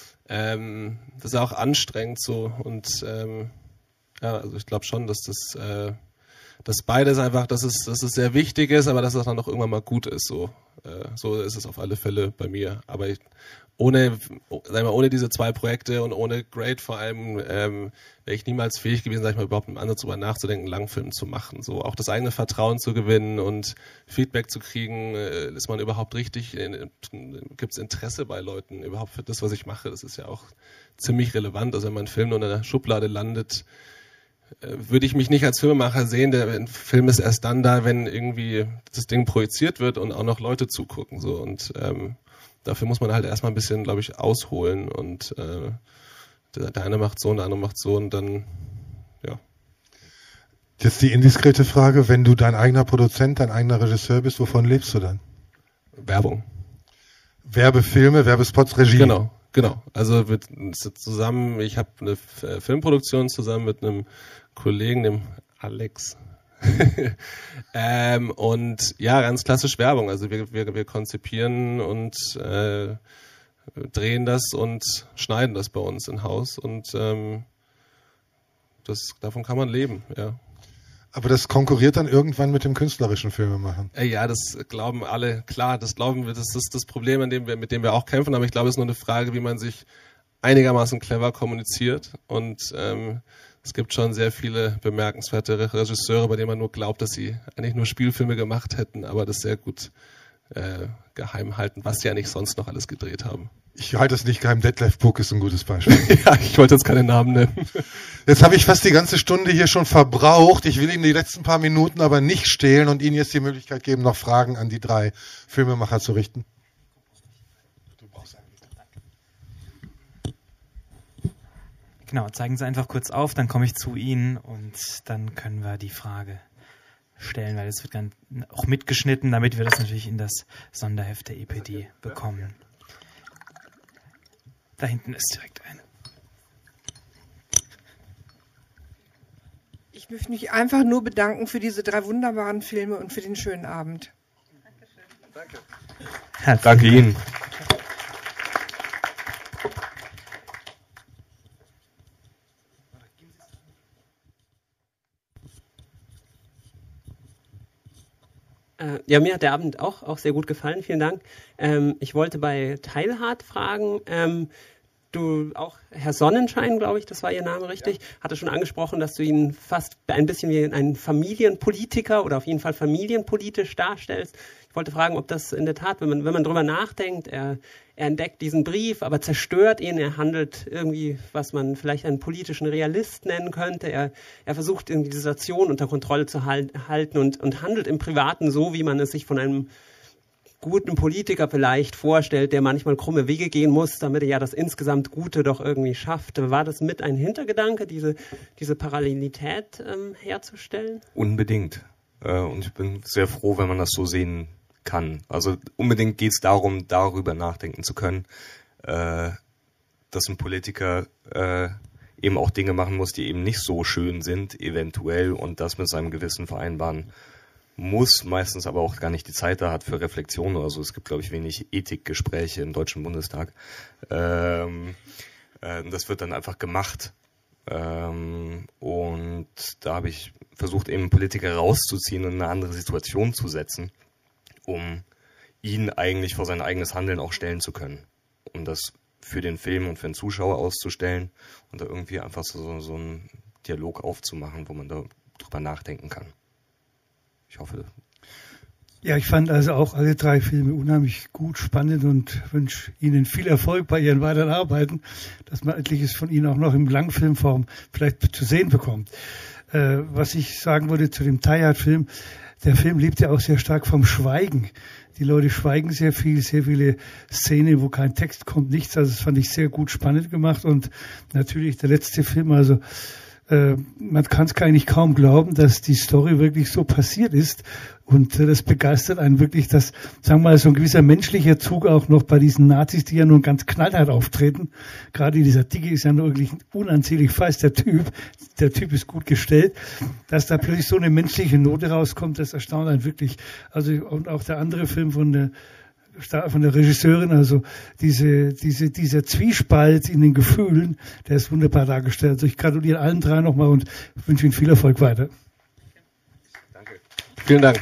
ähm, das ist auch anstrengend so und ähm, ja, also ich glaube schon, dass das äh, dass beides einfach, dass es, dass es sehr wichtig ist, aber dass es dann auch irgendwann mal gut ist. So, äh, so ist es auf alle Fälle bei mir. Aber ich, ohne, sag ich mal, ohne diese zwei Projekte und ohne Great vor allem ähm, wäre ich niemals fähig gewesen, sag ich mal, überhaupt mit anderen darüber nachzudenken, einen Langfilm zu machen. So auch das eigene Vertrauen zu gewinnen und Feedback zu kriegen, äh, ist man überhaupt richtig, äh, gibt es Interesse bei Leuten überhaupt für das, was ich mache. Das ist ja auch ziemlich relevant. Also wenn mein Film nur in der Schublade landet, würde ich mich nicht als Filmemacher sehen. Der Film ist erst dann da, wenn irgendwie das Ding projiziert wird und auch noch Leute zugucken. So. Und ähm, dafür muss man halt erstmal ein bisschen, glaube ich, ausholen. Und äh, der, der eine macht so und der andere macht so und dann, ja. Jetzt die indiskrete Frage, wenn du dein eigener Produzent, dein eigener Regisseur bist, wovon lebst du dann? Werbung. Werbefilme, Werbespots, Regie. Genau. Genau, also wir zusammen, ich habe eine Filmproduktion zusammen mit einem Kollegen, dem Alex. ähm, und ja, ganz klassisch Werbung. Also wir, wir, wir konzipieren und äh, drehen das und schneiden das bei uns in Haus und ähm, das, davon kann man leben, ja. Aber das konkurriert dann irgendwann mit dem künstlerischen Filmemachen. Ja, das glauben alle, klar, das glauben wir, das ist das Problem, an dem wir, mit dem wir auch kämpfen, aber ich glaube, es ist nur eine Frage, wie man sich einigermaßen clever kommuniziert und ähm, es gibt schon sehr viele bemerkenswerte Regisseure, bei denen man nur glaubt, dass sie eigentlich nur Spielfilme gemacht hätten, aber das sehr gut äh, geheim halten, was sie eigentlich sonst noch alles gedreht haben. Ich halte es nicht geheim. Detlef Buck ist ein gutes Beispiel. Ja, ich wollte jetzt keine Namen nennen. Jetzt habe ich fast die ganze Stunde hier schon verbraucht. Ich will Ihnen die letzten paar Minuten aber nicht stehlen und Ihnen jetzt die Möglichkeit geben, noch Fragen an die drei Filmemacher zu richten. Genau, zeigen Sie einfach kurz auf, dann komme ich zu Ihnen und dann können wir die Frage stellen, weil es wird dann auch mitgeschnitten, damit wir das natürlich in das Sonderheft der E P D bekommen. Da hinten ist direkt eine. Ich möchte mich einfach nur bedanken für diese drei wunderbaren Filme und für den schönen Abend. Danke. Danke. Danke Ihnen. Ja, mir hat der Abend auch, auch sehr gut gefallen. Vielen Dank. Ähm, ich wollte bei Teilhard fragen, ähm, du, auch Herr Sonnenschein, glaube ich, das war Ihr Name, richtig, ja. Hatte schon angesprochen, dass du ihn fast ein bisschen wie einen Familienpolitiker oder auf jeden Fall familienpolitisch darstellst. Ich wollte fragen, ob das in der Tat, wenn man, wenn man drüber nachdenkt, er, er entdeckt diesen Brief, aber zerstört ihn, er handelt irgendwie, was man vielleicht einen politischen Realist nennen könnte, er, er versucht irgendwie die Situation unter Kontrolle zu halten und, und handelt im Privaten so, wie man es sich von einem guten Politiker vielleicht vorstellt, der manchmal krumme Wege gehen muss, damit er ja das insgesamt Gute doch irgendwie schafft. War das mit ein Hintergedanke, diese, diese Parallelität ähm, herzustellen? Unbedingt. Äh, und ich bin sehr froh, wenn man das so sehen kann. Also unbedingt geht es darum, darüber nachdenken zu können, äh, dass ein Politiker äh, eben auch Dinge machen muss, die eben nicht so schön sind, eventuell, und das mit seinem Gewissen vereinbaren muss, meistens aber auch gar nicht die Zeit da hat für Reflexion oder so. Es gibt, glaube ich, wenig Ethikgespräche im Deutschen Bundestag. Ähm, äh, das wird dann einfach gemacht. Ähm, und da habe ich versucht, eben Politiker rauszuziehen und in eine andere Situation zu setzen, um ihn eigentlich vor sein eigenes Handeln auch stellen zu können. Um das für den Film und für den Zuschauer auszustellen und da irgendwie einfach so, so einen Dialog aufzumachen, wo man da drüber nachdenken kann. Ich hoffe. Ja, ich fand also auch alle drei Filme unheimlich gut, spannend und wünsche Ihnen viel Erfolg bei Ihren weiteren Arbeiten, dass man etliches von Ihnen auch noch in Langfilmform vielleicht zu sehen bekommt. Äh, was ich sagen wollte zu dem Teilhard-Film, der Film lebt ja auch sehr stark vom Schweigen. Die Leute schweigen sehr viel, sehr viele Szenen, wo kein Text kommt, nichts. Also das fand ich sehr gut spannend gemacht. Und natürlich der letzte Film, also äh, man kann es eigentlich kaum glauben, dass die Story wirklich so passiert ist. Und äh, das begeistert einen wirklich, dass, sagen wir mal, so ein gewisser menschlicher Zug auch noch bei diesen Nazis, die ja nun ganz knallhart auftreten. Gerade dieser Dicke ist ja nur wirklich ein unanzählig feister Typ. Der Typ ist gut gestellt. Dass da plötzlich so eine menschliche Note rauskommt, das erstaunt einen wirklich. Also, und auch der andere Film von der von der Regisseurin, also diese, diese, dieser Zwiespalt in den Gefühlen, der ist wunderbar dargestellt. Also ich gratuliere allen drei nochmal und wünsche Ihnen viel Erfolg weiter. Danke. Vielen Dank.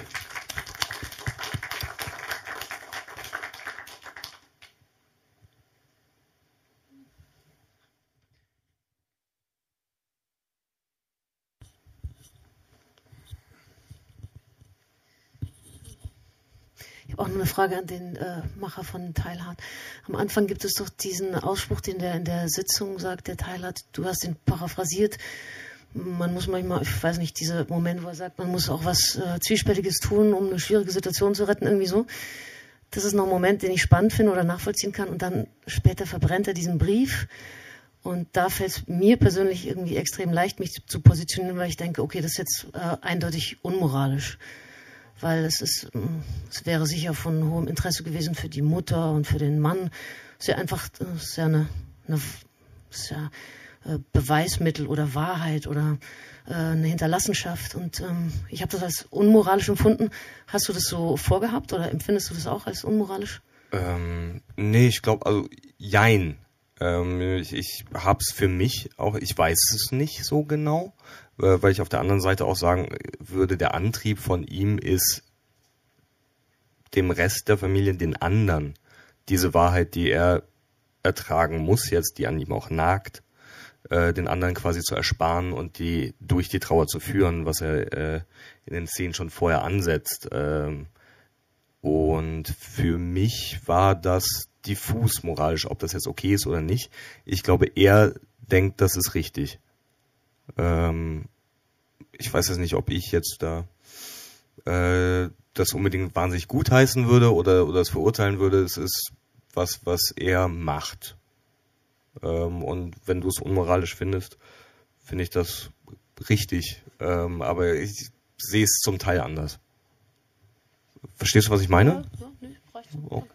Ich habe auch noch eine Frage an den äh, Macher von Teilhard. Am Anfang gibt es doch diesen Ausspruch, den der in der Sitzung sagt, der Teilhard, du hast ihn paraphrasiert. Man muss manchmal, ich weiß nicht, dieser Moment, wo er sagt, man muss auch was äh, Zwiespältiges tun, um eine schwierige Situation zu retten, irgendwie so. Das ist noch ein Moment, den ich spannend finde oder nachvollziehen kann. Und dann später verbrennt er diesen Brief. Und da fällt es mir persönlich irgendwie extrem leicht, mich zu positionieren, weil ich denke, okay, das ist jetzt äh, eindeutig unmoralisch. Weil es ist, es wäre sicher von hohem Interesse gewesen für die Mutter und für den Mann. Es ist ja einfach, es ist ja eine, eine es ist ja Beweismittel oder Wahrheit oder äh, eine Hinterlassenschaft. Und ähm, ich habe das als unmoralisch empfunden. Hast du das so vorgehabt oder empfindest du das auch als unmoralisch? Ähm, nee, ich glaube, also jein. Ähm, ich ich habe es für mich auch, ich weiß es nicht so genau, äh, weil ich auf der anderen Seite auch sagen würde, der Antrieb von ihm ist, dem Rest der Familie, den anderen, diese Wahrheit, die er ertragen muss jetzt, die an ihm auch nagt, äh, den anderen quasi zu ersparen und die durch die Trauer zu führen, was er äh, in den Szenen schon vorher ansetzt. Ähm, und für mich war das diffus moralisch, ob das jetzt okay ist oder nicht. Ich glaube, er denkt, das ist richtig. Ähm, ich weiß jetzt nicht, ob ich jetzt da äh, das unbedingt wahnsinnig gutheißen würde oder oder es verurteilen würde. Es ist was, was er macht. Ähm, und wenn du es unmoralisch findest, finde ich das richtig. Ähm, aber ich sehe es zum Teil anders. Verstehst du, was ich meine? Ja, ja, nee, reicht. Oh.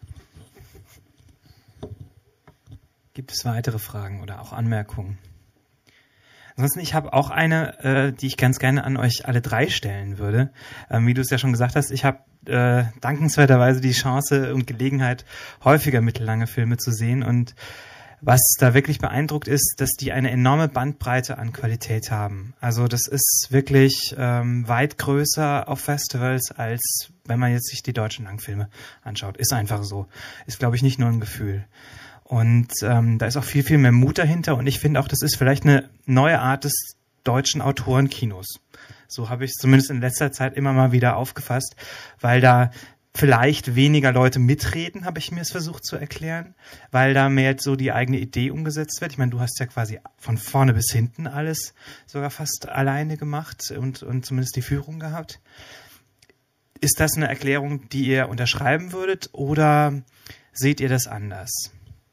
Gibt es weitere Fragen oder auch Anmerkungen? Ansonsten, ich habe auch eine, äh, die ich ganz gerne an euch alle drei stellen würde. Ähm, wie du es ja schon gesagt hast, ich habe äh, dankenswerterweise die Chance und Gelegenheit, häufiger mittellange Filme zu sehen. Und was da wirklich beeindruckt ist, dass die eine enorme Bandbreite an Qualität haben. Also das ist wirklich ähm, weit größer auf Festivals, als wenn man jetzt sich die deutschen Langfilme anschaut. Ist einfach so. Ist, glaube ich, nicht nur ein Gefühl. Und ähm, da ist auch viel, viel mehr Mut dahinter. Und ich finde auch, das ist vielleicht eine neue Art des deutschen Autorenkinos. So habe ich es zumindest in letzter Zeit immer mal wieder aufgefasst, weil da vielleicht weniger Leute mitreden, habe ich mir es versucht zu erklären, weil da mehr so die eigene Idee umgesetzt wird. Ich meine, du hast ja quasi von vorne bis hinten alles sogar fast alleine gemacht und, und zumindest die Führung gehabt. Ist das eine Erklärung, die ihr unterschreiben würdet, oder seht ihr das anders?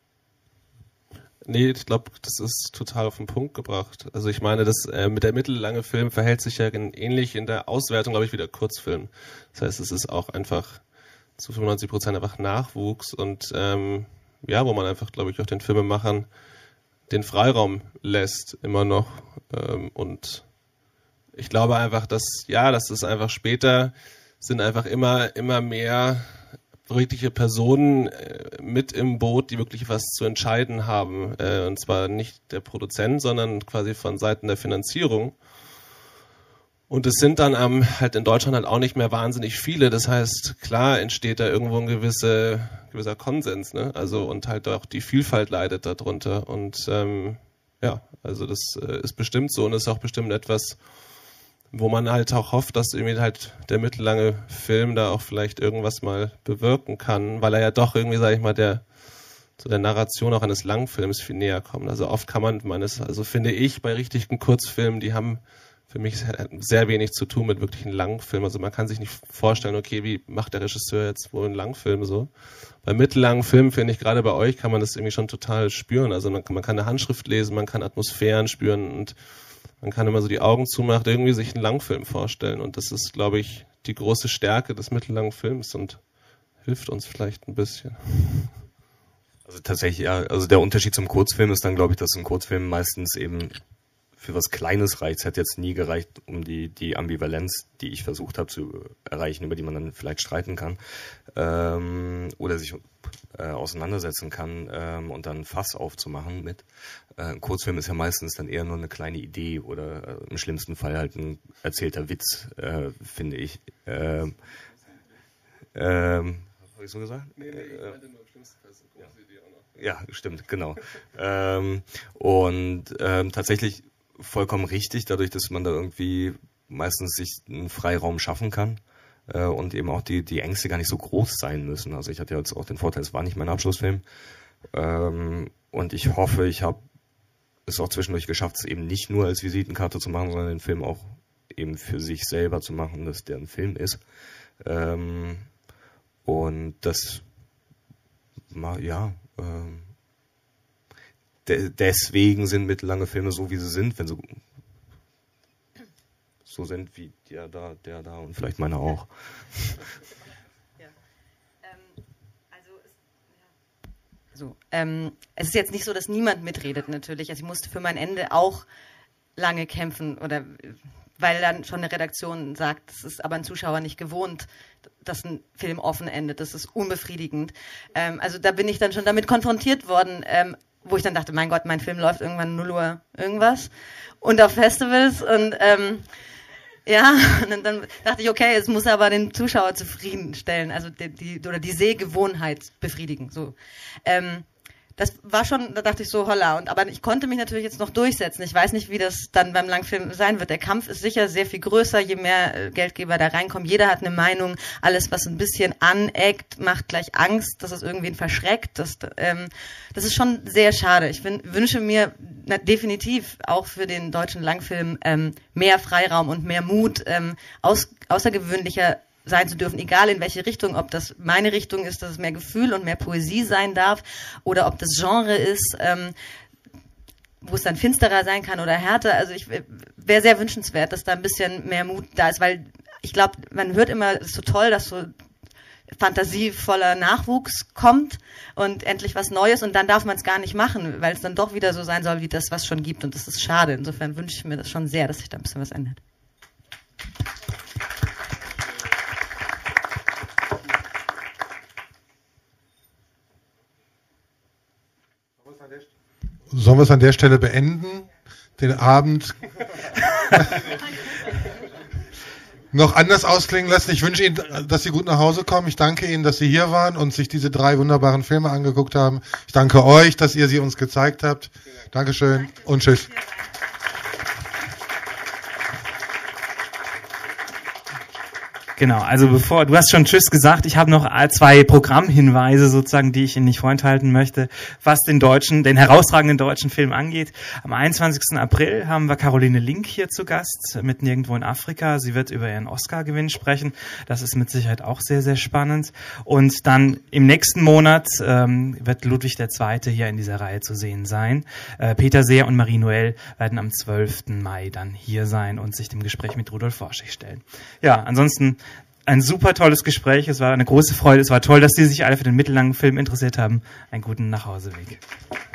Nee, ich glaube, das ist total auf den Punkt gebracht. Also ich meine, das äh, mit der mittellange Film verhält sich ja ähnlich in der Auswertung, glaube ich, wie der Kurzfilm. Das heißt, es ist auch einfach zu fünfundneunzig Prozent einfach Nachwuchs und ähm, ja, wo man einfach, glaube ich, auch den Filmemachern den Freiraum lässt, immer noch. Ähm, und ich glaube einfach, dass, ja, dass es einfach später sind einfach immer, immer mehr wirkliche Personen äh, mit im Boot, die wirklich was zu entscheiden haben. Äh, und zwar nicht der Produzent, sondern quasi von Seiten der Finanzierung. Und es sind dann ähm, halt in Deutschland halt auch nicht mehr wahnsinnig viele. Das heißt, klar entsteht da irgendwo ein gewisse, gewisser Konsens, ne? Also und halt auch die Vielfalt leidet darunter. Und ähm, ja, also das äh, ist bestimmt so und ist auch bestimmt etwas, wo man halt auch hofft, dass irgendwie halt der mittellange Film da auch vielleicht irgendwas mal bewirken kann, weil er ja doch irgendwie, sag ich mal, der zu der Narration auch eines Langfilms viel näher kommt. Also oft kann man, meines, also finde ich, bei richtigen Kurzfilmen, die haben für mich sehr wenig zu tun mit wirklichen Langfilmen. Also man kann sich nicht vorstellen, okay, wie macht der Regisseur jetzt wohl einen Langfilm so? Bei mittellangen Filmen, finde ich, gerade bei euch kann man das irgendwie schon total spüren. Also man kann, man kann eine Handschrift lesen, man kann Atmosphären spüren und man kann immer so die Augen zumachen, irgendwie sich einen Langfilm vorstellen. Und das ist, glaube ich, die große Stärke des mittellangen Films und hilft uns vielleicht ein bisschen. Also tatsächlich, ja, also der Unterschied zum Kurzfilm ist dann, glaube ich, dass ein Kurzfilm meistens eben für was Kleines reicht. Es hat jetzt nie gereicht, um die, die Ambivalenz, die ich versucht habe zu erreichen, über die man dann vielleicht streiten kann, ähm, oder sich äh, auseinandersetzen kann, ähm, und dann Fass aufzumachen mit. Äh, ein Kurzfilm ist ja meistens dann eher nur eine kleine Idee oder äh, im schlimmsten Fall halt ein erzählter Witz, äh, finde ich. Ähm, ähm, habe ich so gesagt? Nee, nee, ich meinte nur im schlimmsten Fall ist eine große Idee auch noch. Ja, stimmt, genau. ähm, und ähm, tatsächlich vollkommen richtig, dadurch, dass man da irgendwie meistens sich einen Freiraum schaffen kann äh, und eben auch die die Ängste gar nicht so groß sein müssen. Also ich hatte jetzt auch den Vorteil, es war nicht mein Abschlussfilm, ähm, und ich hoffe, ich habe es auch zwischendurch geschafft, es eben nicht nur als Visitenkarte zu machen, sondern den Film auch eben für sich selber zu machen, dass der ein Film ist. Ähm, und das, ja, ähm, De- deswegen sind mittellange Filme so, wie sie sind, wenn sie so sind wie der da, der da und vielleicht meine auch. Ja. Ähm, also es, ja. so, ähm, es ist jetzt nicht so, dass niemand mitredet natürlich. Also ich musste für mein Ende auch lange kämpfen, oder weil dann schon eine Redaktion sagt, das ist aber ein Zuschauer nicht gewohnt, dass ein Film offen endet. Das ist unbefriedigend. Ähm, also da bin ich dann schon damit konfrontiert worden, ähm, wo ich dann dachte, mein Gott, mein Film läuft irgendwann null Uhr irgendwas und auf Festivals und ähm, ja, und dann, dann dachte ich, okay, es muss aber den Zuschauer zufriedenstellen, also die, die oder die Sehgewohnheit befriedigen. So, ähm, das war schon, da dachte ich so, holla. Und, aber ich konnte mich natürlich jetzt noch durchsetzen. Ich weiß nicht, wie das dann beim Langfilm sein wird. Der Kampf ist sicher sehr viel größer, je mehr äh, Geldgeber da reinkommen. Jeder hat eine Meinung. Alles, was ein bisschen aneckt, macht gleich Angst, dass es irgendwen verschreckt. Das, ähm, das ist schon sehr schade. Ich bin, wünsche mir na, definitiv auch für den deutschen Langfilm ähm, mehr Freiraum und mehr Mut, ähm, aus, außergewöhnlicher sein zu dürfen, egal in welche Richtung, ob das meine Richtung ist, dass es mehr Gefühl und mehr Poesie sein darf, oder ob das Genre ist, ähm, wo es dann finsterer sein kann oder härter. Also ich wäre sehr wünschenswert, dass da ein bisschen mehr Mut da ist, weil ich glaube, man hört immer, es ist so toll, dass so fantasievoller Nachwuchs kommt und endlich was Neues, und dann darf man es gar nicht machen, weil es dann doch wieder so sein soll wie das, was schon gibt, und das ist schade. Insofern wünsche ich mir das schon sehr, dass sich da ein bisschen was ändert. Sollen wir es an der Stelle beenden? Den Abend noch anders ausklingen lassen. Ich wünsche Ihnen, dass Sie gut nach Hause kommen. Ich danke Ihnen, dass Sie hier waren und sich diese drei wunderbaren Filme angeguckt haben. Ich danke euch, dass ihr sie uns gezeigt habt. Dankeschön und tschüss. Genau, also bevor, du hast schon Tschüss gesagt, ich habe noch zwei Programmhinweise sozusagen, die ich Ihnen nicht vorenthalten möchte, was den deutschen, den herausragenden deutschen Film angeht. Am einundzwanzigsten April haben wir Caroline Link hier zu Gast, mit Nirgendwo in Afrika. Sie wird über ihren Oscar-Gewinn sprechen. Das ist mit Sicherheit auch sehr, sehr spannend. Und dann im nächsten Monat ähm, wird Ludwig der Zweite hier in dieser Reihe zu sehen sein. Äh, Peter Seer und Marie Noël werden am zwölften Mai dann hier sein und sich dem Gespräch mit Rudolf Forschig stellen. Ja, ansonsten ein super tolles Gespräch. Es war eine große Freude. Es war toll, dass Sie sich alle für den mittellangen Film interessiert haben. Einen guten Nachhauseweg.